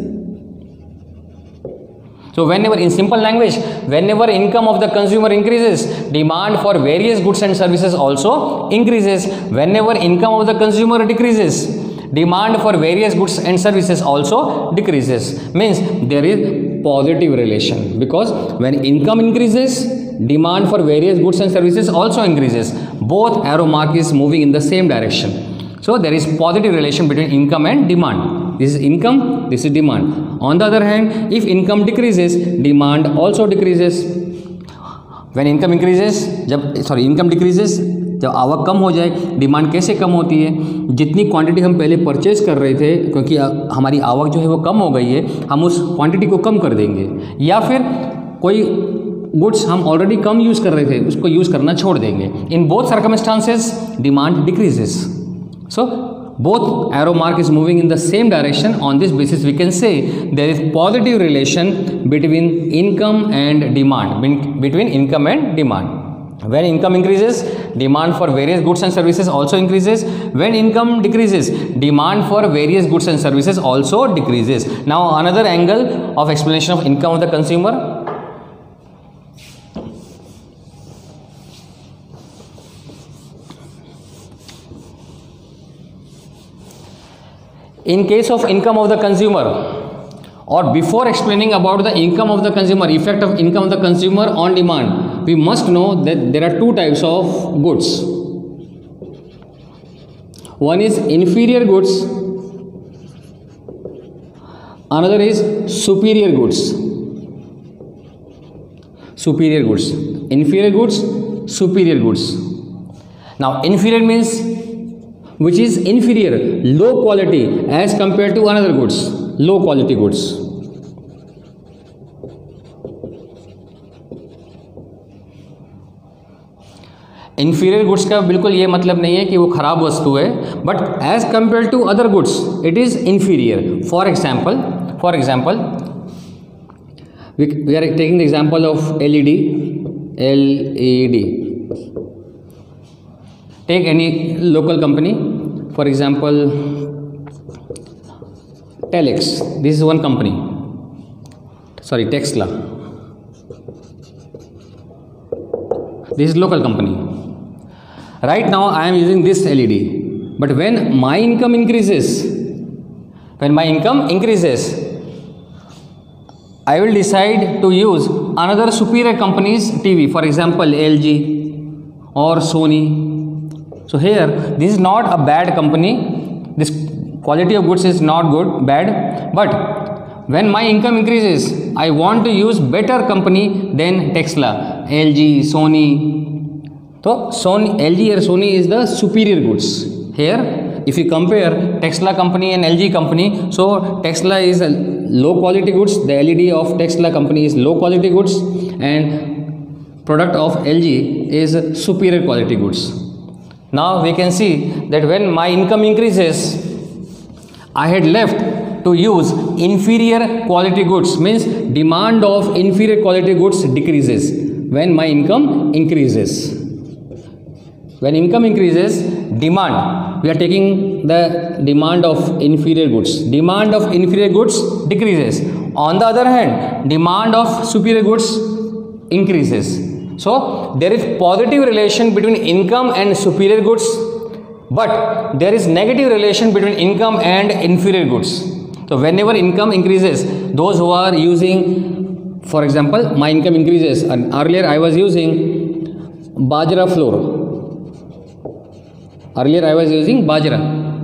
So whenever, in simple language, whenever income of the consumer increases, demand for various goods and services also increases. Whenever income of the consumer decreases, demand for various goods and services also decreases. Means there is positive relation, because when income increases, demand for various goods and services also increases. Both arrow mark is moving in the same direction. So there is positive relation between income and demand. This is income, this is demand. On the other hand, if income decreases, demand also decreases. When income increases, जब sorry income decreases, जब आवक कम हो जाए, demand कैसे कम होती है? जितनी quantity हम पहले परचेज कर रहे थे, क्योंकि हमारी आवक जो है वो कम हो गई है, हम उस क्वांटिटी को कम कर देंगे, या फिर कोई गुड्स हम ऑलरेडी कम यूज़ कर रहे थे उसको यूज़ करना छोड़ देंगे। In both circumstances demand decreases. So both arrow mark is moving in the same direction. On this basis we can say there is positive relation between income and demand, between income and demand. When income increases, demand for various goods and services also increases. When income decreases, demand for various goods and services also decreases. Now another angle of explanation of income of the consumer. In case of income of the consumer, or before explaining about the income of the consumer, effect of income of the consumer on demand, we must know that there are two types of goods. One is inferior goods, another is superior goods. Superior goods, inferior goods, superior goods. Now inferior means which is inferior, low quality as compared to another goods, low quality goods. Inferior goods का बिल्कुल ये मतलब नहीं है कि वो खराब वस्तु है, but as compare to other goods it is inferior. For example for example we are taking the example of L E D. L E D, take any local company, for example Telex. This is one company, sorry Texla. This is local company. Right now I am using this L E D, but when my income increases, when my income increases, I will decide to use another superior company's T V, for example L G or Sony. So here this is not a bad company, this quality of goods is not good, bad, but when my income increases, I want to use better company than Tesla, L G, Sony. So Sony, L G or Sony is the superior goods. Here, if you compare Tesla company and L G company, so Tesla is a low quality goods. The L E D of Tesla company is low quality goods, and product of L G is superior quality goods. Now we can see that when my income increases, I had left to use inferior quality goods, means demand of inferior quality goods decreases when my income increases. When income increases, demand, we are taking the demand of inferior goods, demand of inferior goods decreases. On the other hand, demand of superior goods increases. So there is positive relation between income and superior goods, but there is negative relation between income and inferior goods. So whenever income increases, those who are using, for example, my income increases, and earlier I was using bajra flour. Earlier I was using bajra.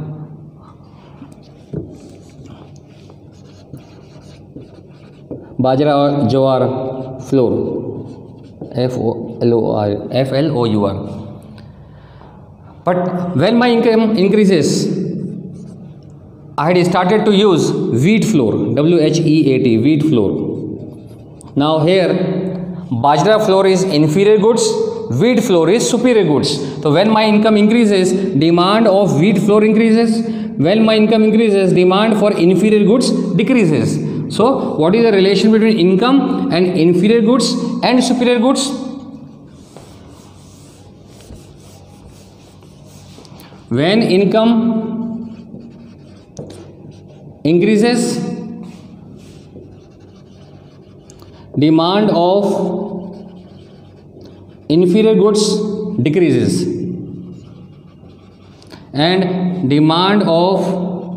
Bajra or jowar flour. F O L O R F L O U R. But when my income increases, I had started to use wheat flour, W H E A T, wheat flour. Now here, bajra flour is inferior goods, wheat flour is superior goods. So when my income increases, demand of wheat flour increases. When my income increases, demand for inferior goods decreases. So what is the relation between income and inferior goods and superior goods? When income increases, demand of inferior goods decreases, and demand of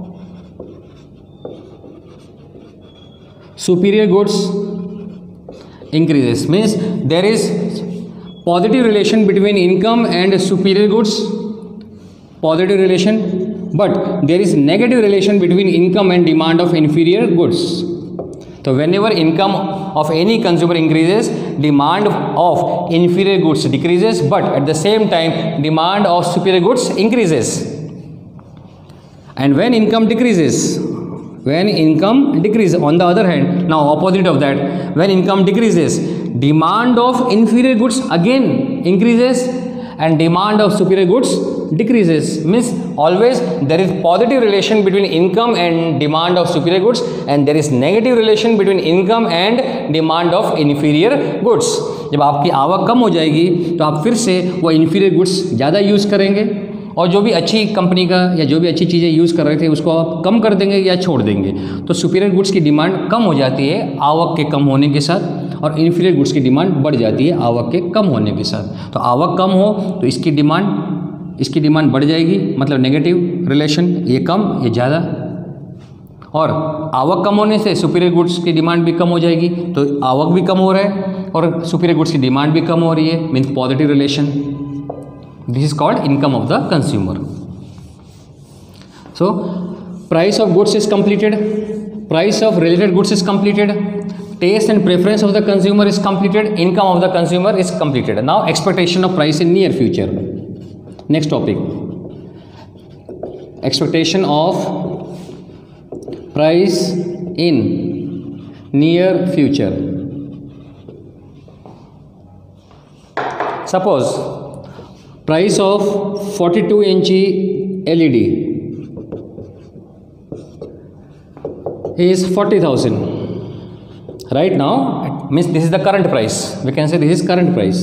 superior goods increases. Means there is positive relation between income and superior goods, positive relation, but there is negative relation between income and demand of inferior goods. So whenever income of any consumer increases, demand of inferior goods decreases, but at the same time demand of superior goods increases. And when income decreases, when income decreases, on the other hand, now opposite of that, when income decreases, demand of inferior goods again increases and demand of superior goods decreases. Means always there is positive relation between income and demand of superior goods, and there is negative relation between income and demand of inferior goods. जब आपकी आवक कम हो जाएगी तो आप फिर से वो inferior goods ज़्यादा यूज़ करेंगे, और जो भी अच्छी कंपनी का या जो भी अच्छी चीज़ें यूज़ कर रहे थे उसको आप कम कर देंगे या छोड़ देंगे. तो सुपीरियर गुड्स की डिमांड कम हो जाती है आवक के कम होने के साथ, और इन्फीरियर गुड्स की डिमांड बढ़ जाती है आवक के कम होने के साथ. तो आवक कम हो तो इसकी डिमांड इसकी डिमांड बढ़ जाएगी, मतलब नेगेटिव रिलेशन, ये कम ये ज़्यादा. और आवक कम होने से सुपीरियर गुड्स की डिमांड भी कम हो जाएगी, तो आवक भी कम हो रहा है और सुपीरियर गुड्स की डिमांड भी कम हो रही है, means positive relation. This is called income of the consumer. So price of goods is completed, price of related goods is completed, taste and preference of the consumer is completed, income of the consumer is completed. Now expectation of price in near future. Next topic, expectation of price in near future. Suppose price of forty-two inch L E D is forty thousand. Right now, it means this is the current price. We can say this is current price.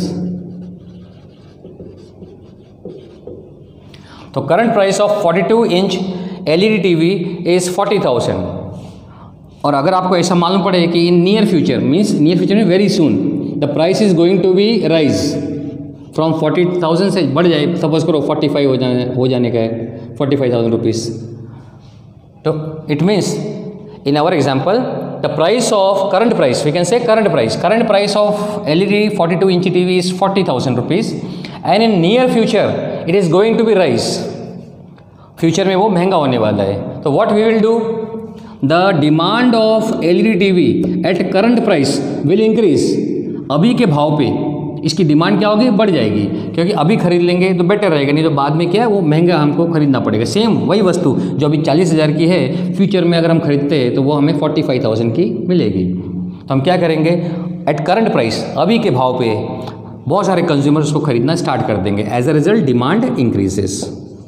तो current price of forty-two inch L E D T V is forty thousand. और अगर आपको ऐसा मालूम पड़े कि in near future means near future में very soon the price is going to be rise from forty thousand से बढ़ जाए, सपोज करो फोर्टी फाइव हो जाने हो जाने का है, फोर्टी फाइव थाउजेंड रुपीज़, तो it means in our example the price of current price, we can say current price current price of L E D forty-two inch T V is forty thousand rupees and in near future it is going to be rise, future में वो महंगा होने वाला है. तो what we will do, the demand of L E D T V at current price will increase. अभी के भाव पे इसकी डिमांड क्या होगी, बढ़ जाएगी, क्योंकि अभी खरीद लेंगे तो बेटर रहेगा, नहीं तो बाद में क्या है वो महंगा हमको खरीदना पड़ेगा. सेम वही वस्तु जो अभी चालीस हज़ार की है, फ्यूचर में अगर हम खरीदते हैं तो वो हमें फोर्टी फाइव थाउजेंड की मिलेगी. तो हम क्या करेंगे, एट करंट प्राइस अभी के भाव पे बहुत सारे कंज्यूमर्स को खरीदना स्टार्ट कर देंगे. As a result demand increases.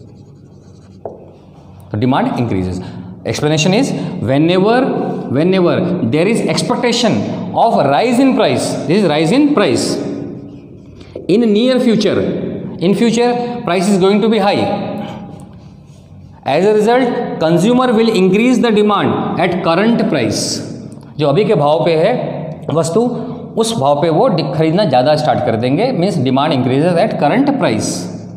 Demand increases. Explanation is whenever whenever there is expectation of rise in price, this is rise in price. In near future, in future price is going to be high. As a result, consumer will increase the demand at current price. जो अभी के भाव पे है वस्तु, उस भाव पे वो खरीदना ज़्यादा स्टार्ट कर देंगे. Means demand increases at current price.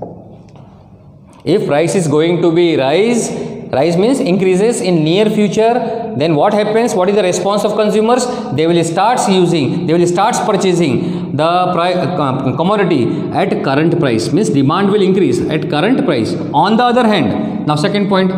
If price is going to be rise, rise means increases in near future, then what happens, what is the response of consumers? They will start using, they will start purchasing the uh, commodity at current price, means demand will increase at current price. On the other hand, now second point,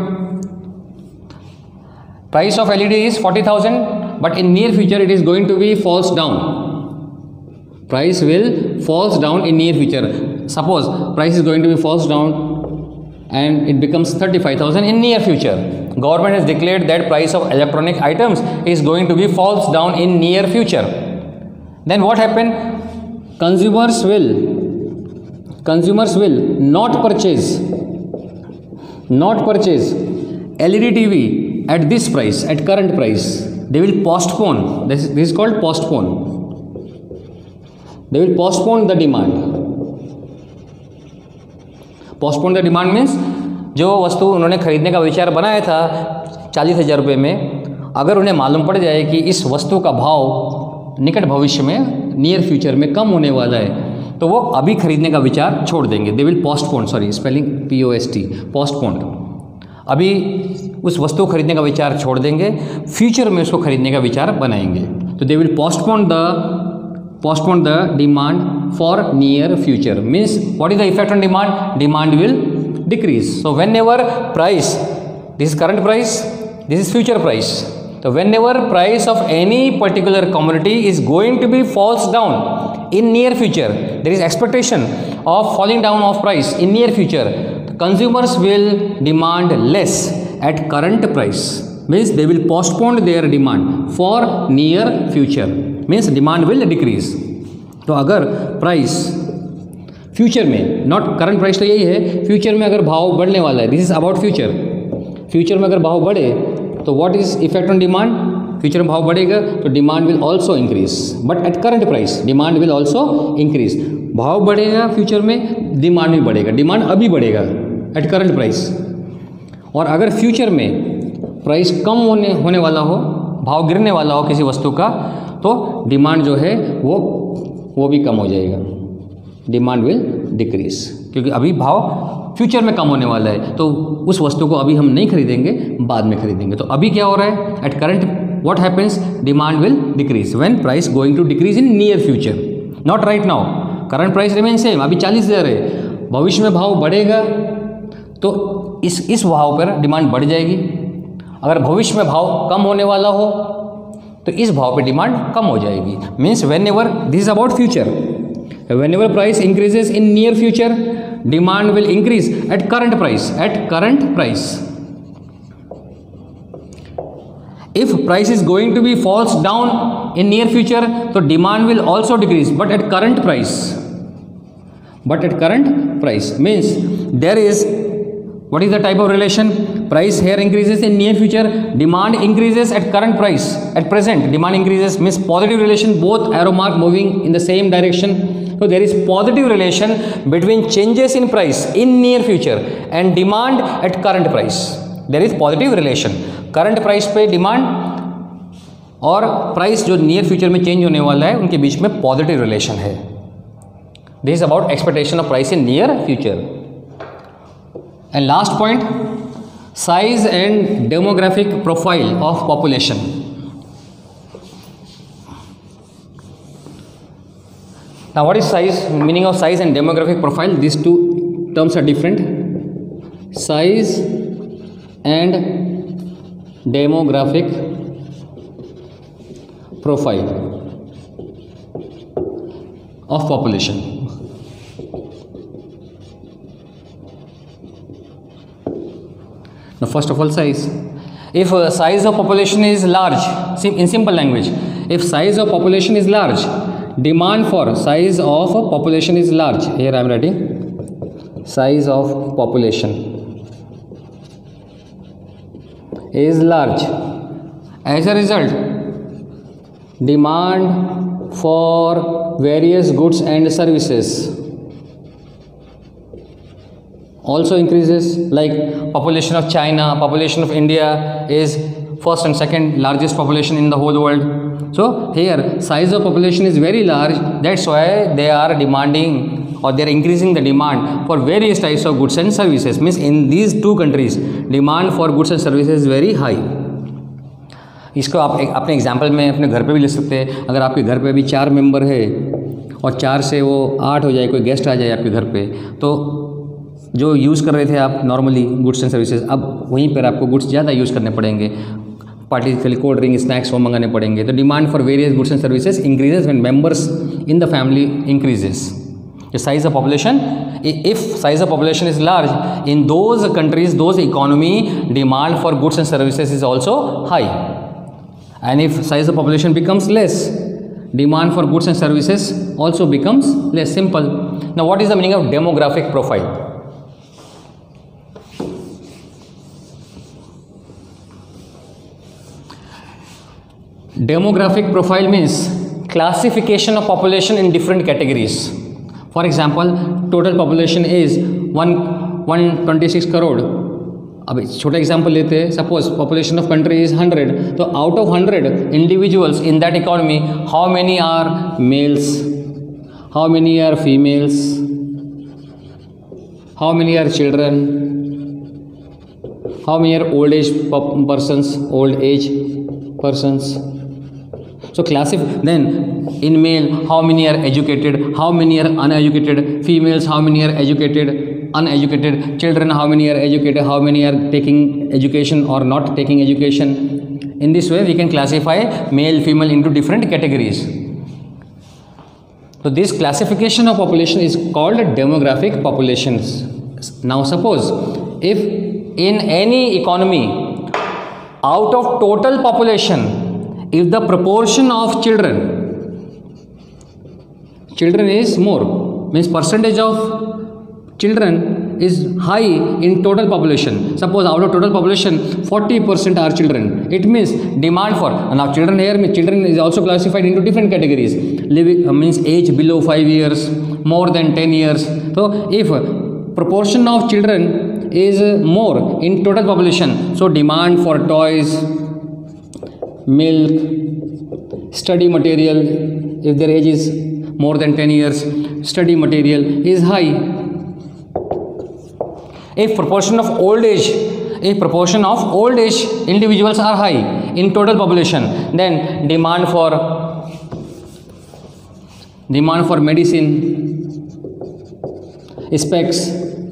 price of L E D is forty thousand, but in near future it is going to be falls down. Price will falls down in near future. Suppose price is going to be falls down and it becomes thirty-five thousand in near future. Government has declared that price of electronic items is going to be falls down in near future. Then what happen? Consumers will consumers will not purchase not purchase L E D T V at this price, at current price. They will postpone. This, this is called postpone. They will postpone the demand. Postpone the demand means जो वस्तु उन्होंने खरीदने का विचार बनाया था चालीस हज़ार रुपये में, अगर उन्हें मालूम पड़ जाए कि इस वस्तु का भाव निकट भविष्य में नियर फ्यूचर में कम होने वाला है, तो वो अभी खरीदने का विचार छोड़ देंगे. They will postpone, sorry spelling P O S T, postponed. अभी उस वस्तु को खरीदने का विचार छोड़ देंगे, फ्यूचर में उसको खरीदने का विचार बनाएंगे. तो they will postpone the postpone the demand for near future. Means what is the effect on demand? Demand will decrease. So whenever price, this is current price, this is future price. So whenever price of any particular commodity is going to be falls down in near future, there is expectation of falling down of price in near future, the consumers will demand less at current price. Means they will postpone their demand for near future. Means demand will decrease. तो अगर price future में, not current price तो यही है, future में अगर भाव बढ़ने वाला है, this is about future. Future में अगर भाव बढ़े तो what is effect on demand? Future में भाव बढ़ेगा तो demand will also increase, but at current price demand will also increase. भाव बढ़ेगा फ्यूचर में, डिमांड भी बढ़ेगा. डिमांड अभी बढ़ेगा एट करंट प्राइस. और अगर फ्यूचर में प्राइस कम होने होने वाला हो, भाव गिरने वाला हो किसी वस्तु का, तो डिमांड जो है वो वो भी कम हो जाएगा. डिमांड विल डिक्रीज, क्योंकि अभी भाव फ्यूचर में कम होने वाला है, तो उस वस्तु को अभी हम नहीं खरीदेंगे, बाद में खरीदेंगे. तो अभी क्या हो रहा है, at current what happens, demand will decrease when price going to decrease in near future, not right now. Current price remain same, अभी चालीस हज़ार है, भविष्य में भाव बढ़ेगा तो इस इस भाव पर डिमांड बढ़ जाएगी. अगर भविष्य में भाव कम होने वाला हो तो इस भाव पे डिमांड कम हो जाएगी. Means whenever, this is about future, whenever price increases in near future, demand will increase at current price, at current price. If price is going to be falls down in near future, so demand will also decrease, but at current price. But at current price means there is, what is the type of relation? Price here increases in near future, demand increases at current price. At present, demand increases means positive relation, both arrow mark moving in the same direction. So there is positive relation between changes in price in near future and demand at current price. There is positive relation. Current price पे demand और price जो near future में change होने वाला है उनके बीच में पॉजिटिव रिलेशन है. This is about expectation of price in near future. And last point, size and demographic profile of population. Now what is size, meaning of size and demographic profile, this two terms are different. Size and demographic profile of population. Now first of all, size. If uh, size of population is large, sim in simple language, if size of population is large, demand for size of a population is large. Here I am writing size of population is large. As a result, demand for various goods and services also increases. Like population of China, population of India is first and second largest population in the whole world. So here size of population is very large, that's why they are demanding or they are increasing the demand for various types of goods and services. Means in these two countries demand for goods and services is very high. इसको आप एक, अपने example में अपने घर पे भी ले सकते हैं. अगर आपके घर पे भी चार मेंबर है और चार से वो आठ हो जाए, कोई गेस्ट आ जाए आपके घर पे, तो जो यूज़ कर रहे थे आप नॉर्मली गुड्स एंड सर्विसेज, अब वहीं पर आपको गुड्स ज़्यादा यूज़ करने पड़ेंगे. पार्टी के लिए कोल्ड ड्रिंक, स्नैक्स वो मंगाने पड़ेंगे. तो demand for various goods and services increases when members in the family increases. The size of population, if size of population is large, in those countries, those economy, demand for goods and services is also high. And if size of population becomes less, demand for goods and services also becomes less. Simple. Now what is the meaning of demographic profile? Demographic profile means classification of population in different categories. For example, total population is one one twenty six crore. अब छोटा example लेते हैं. Suppose population of country is hundred, तो out of hundred individuals in that economy, how many are males, how many are females, how many are children, how many are old age persons, old age persons. So classify. Then in male, how many are educated, how many are uneducated, females, how many are educated, uneducated, children, how many are educated, how many are taking education or not taking education. In this way we can classify male, female into different categories. So this classification of population is called demographic populations. Now suppose if in any economy, out of total population, if the proportion of children children is more, means percentage of children is high in total population. Suppose out of total population forty percent are children, it means demand for, now children here means children is also classified into different categories. Living uh, means age below five years, more than ten years. So if proportion of children is more in total population, so demand for toys, milk, study material, if their age is more than ten years, study material is high. If proportion of old age, if proportion of old age individuals are high in total population, then demand for demand for medicine, specs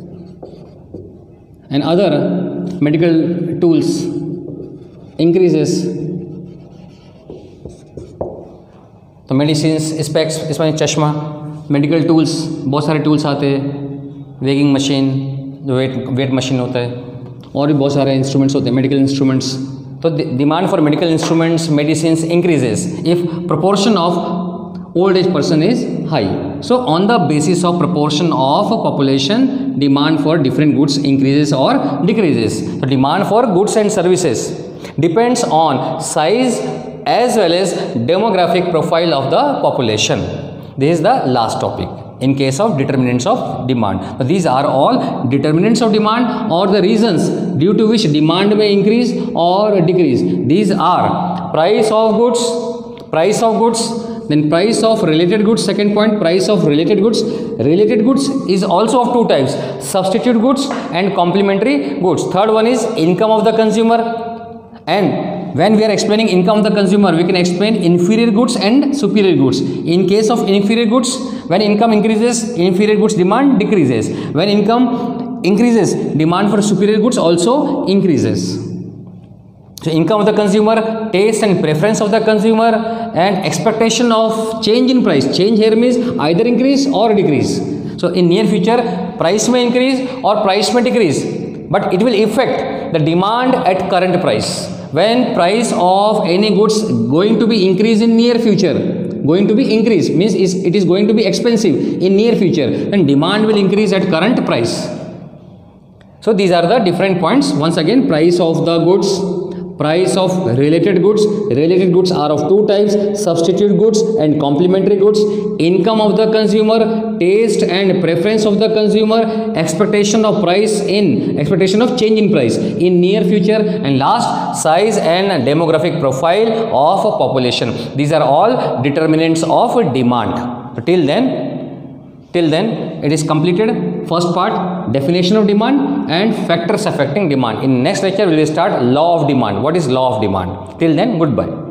and other medical tools increases. तो medicine, specs, इसमें चश्मा, medical tools, बहुत सारे tools आते हैं, weighing machine जो weight weight machine होता है, और भी बहुत सारे इंस्ट्रूमेंट्स होते हैं, मेडिकल इंस्ट्रूमेंट्स. तो demand for medical instruments, medicine increases if proportion of old age person is high. So on the basis of proportion of population, demand for different goods increases or decreases. So demand for goods and services depends on size as well as demographic profile of the population. This is the last topic in case of determinants of demand. So these are all determinants of demand or the reasons due to which demand may increase or decrease. These are price of goods, price of goods, then price of related goods. Second point, price of related goods. Related goods is also of two types, substitute goods and complementary goods. Third one is income of the consumer, and when we are explaining income of the consumer, we can explain inferior goods and superior goods. In case of inferior goods, when income increases, inferior goods demand decreases. When income increases, demand for superior goods also increases. So income of the consumer, taste and preference of the consumer, and expectation of change in price. Change here means either increase or decrease. So in near future, price may increase or price may decrease, but it will affect the demand at current price. When price of any goods going to be increased in near future, going to be increased means is it is going to be expensive in near future, and demand will increase at current price. So these are the different points. Once again, price of the goods, price of related goods. Related goods are of two types, substitute goods and complementary goods. Income of the consumer, taste and preference of the consumer, expectation of price in expectation of change in price in near future, and last, size and demographic profile of a population. These are all determinants of demand. So till then till then it is completed first part, definition of demand and factors affecting demand. In next lecture we will start law of demand. What is law of demand? Till then, goodbye.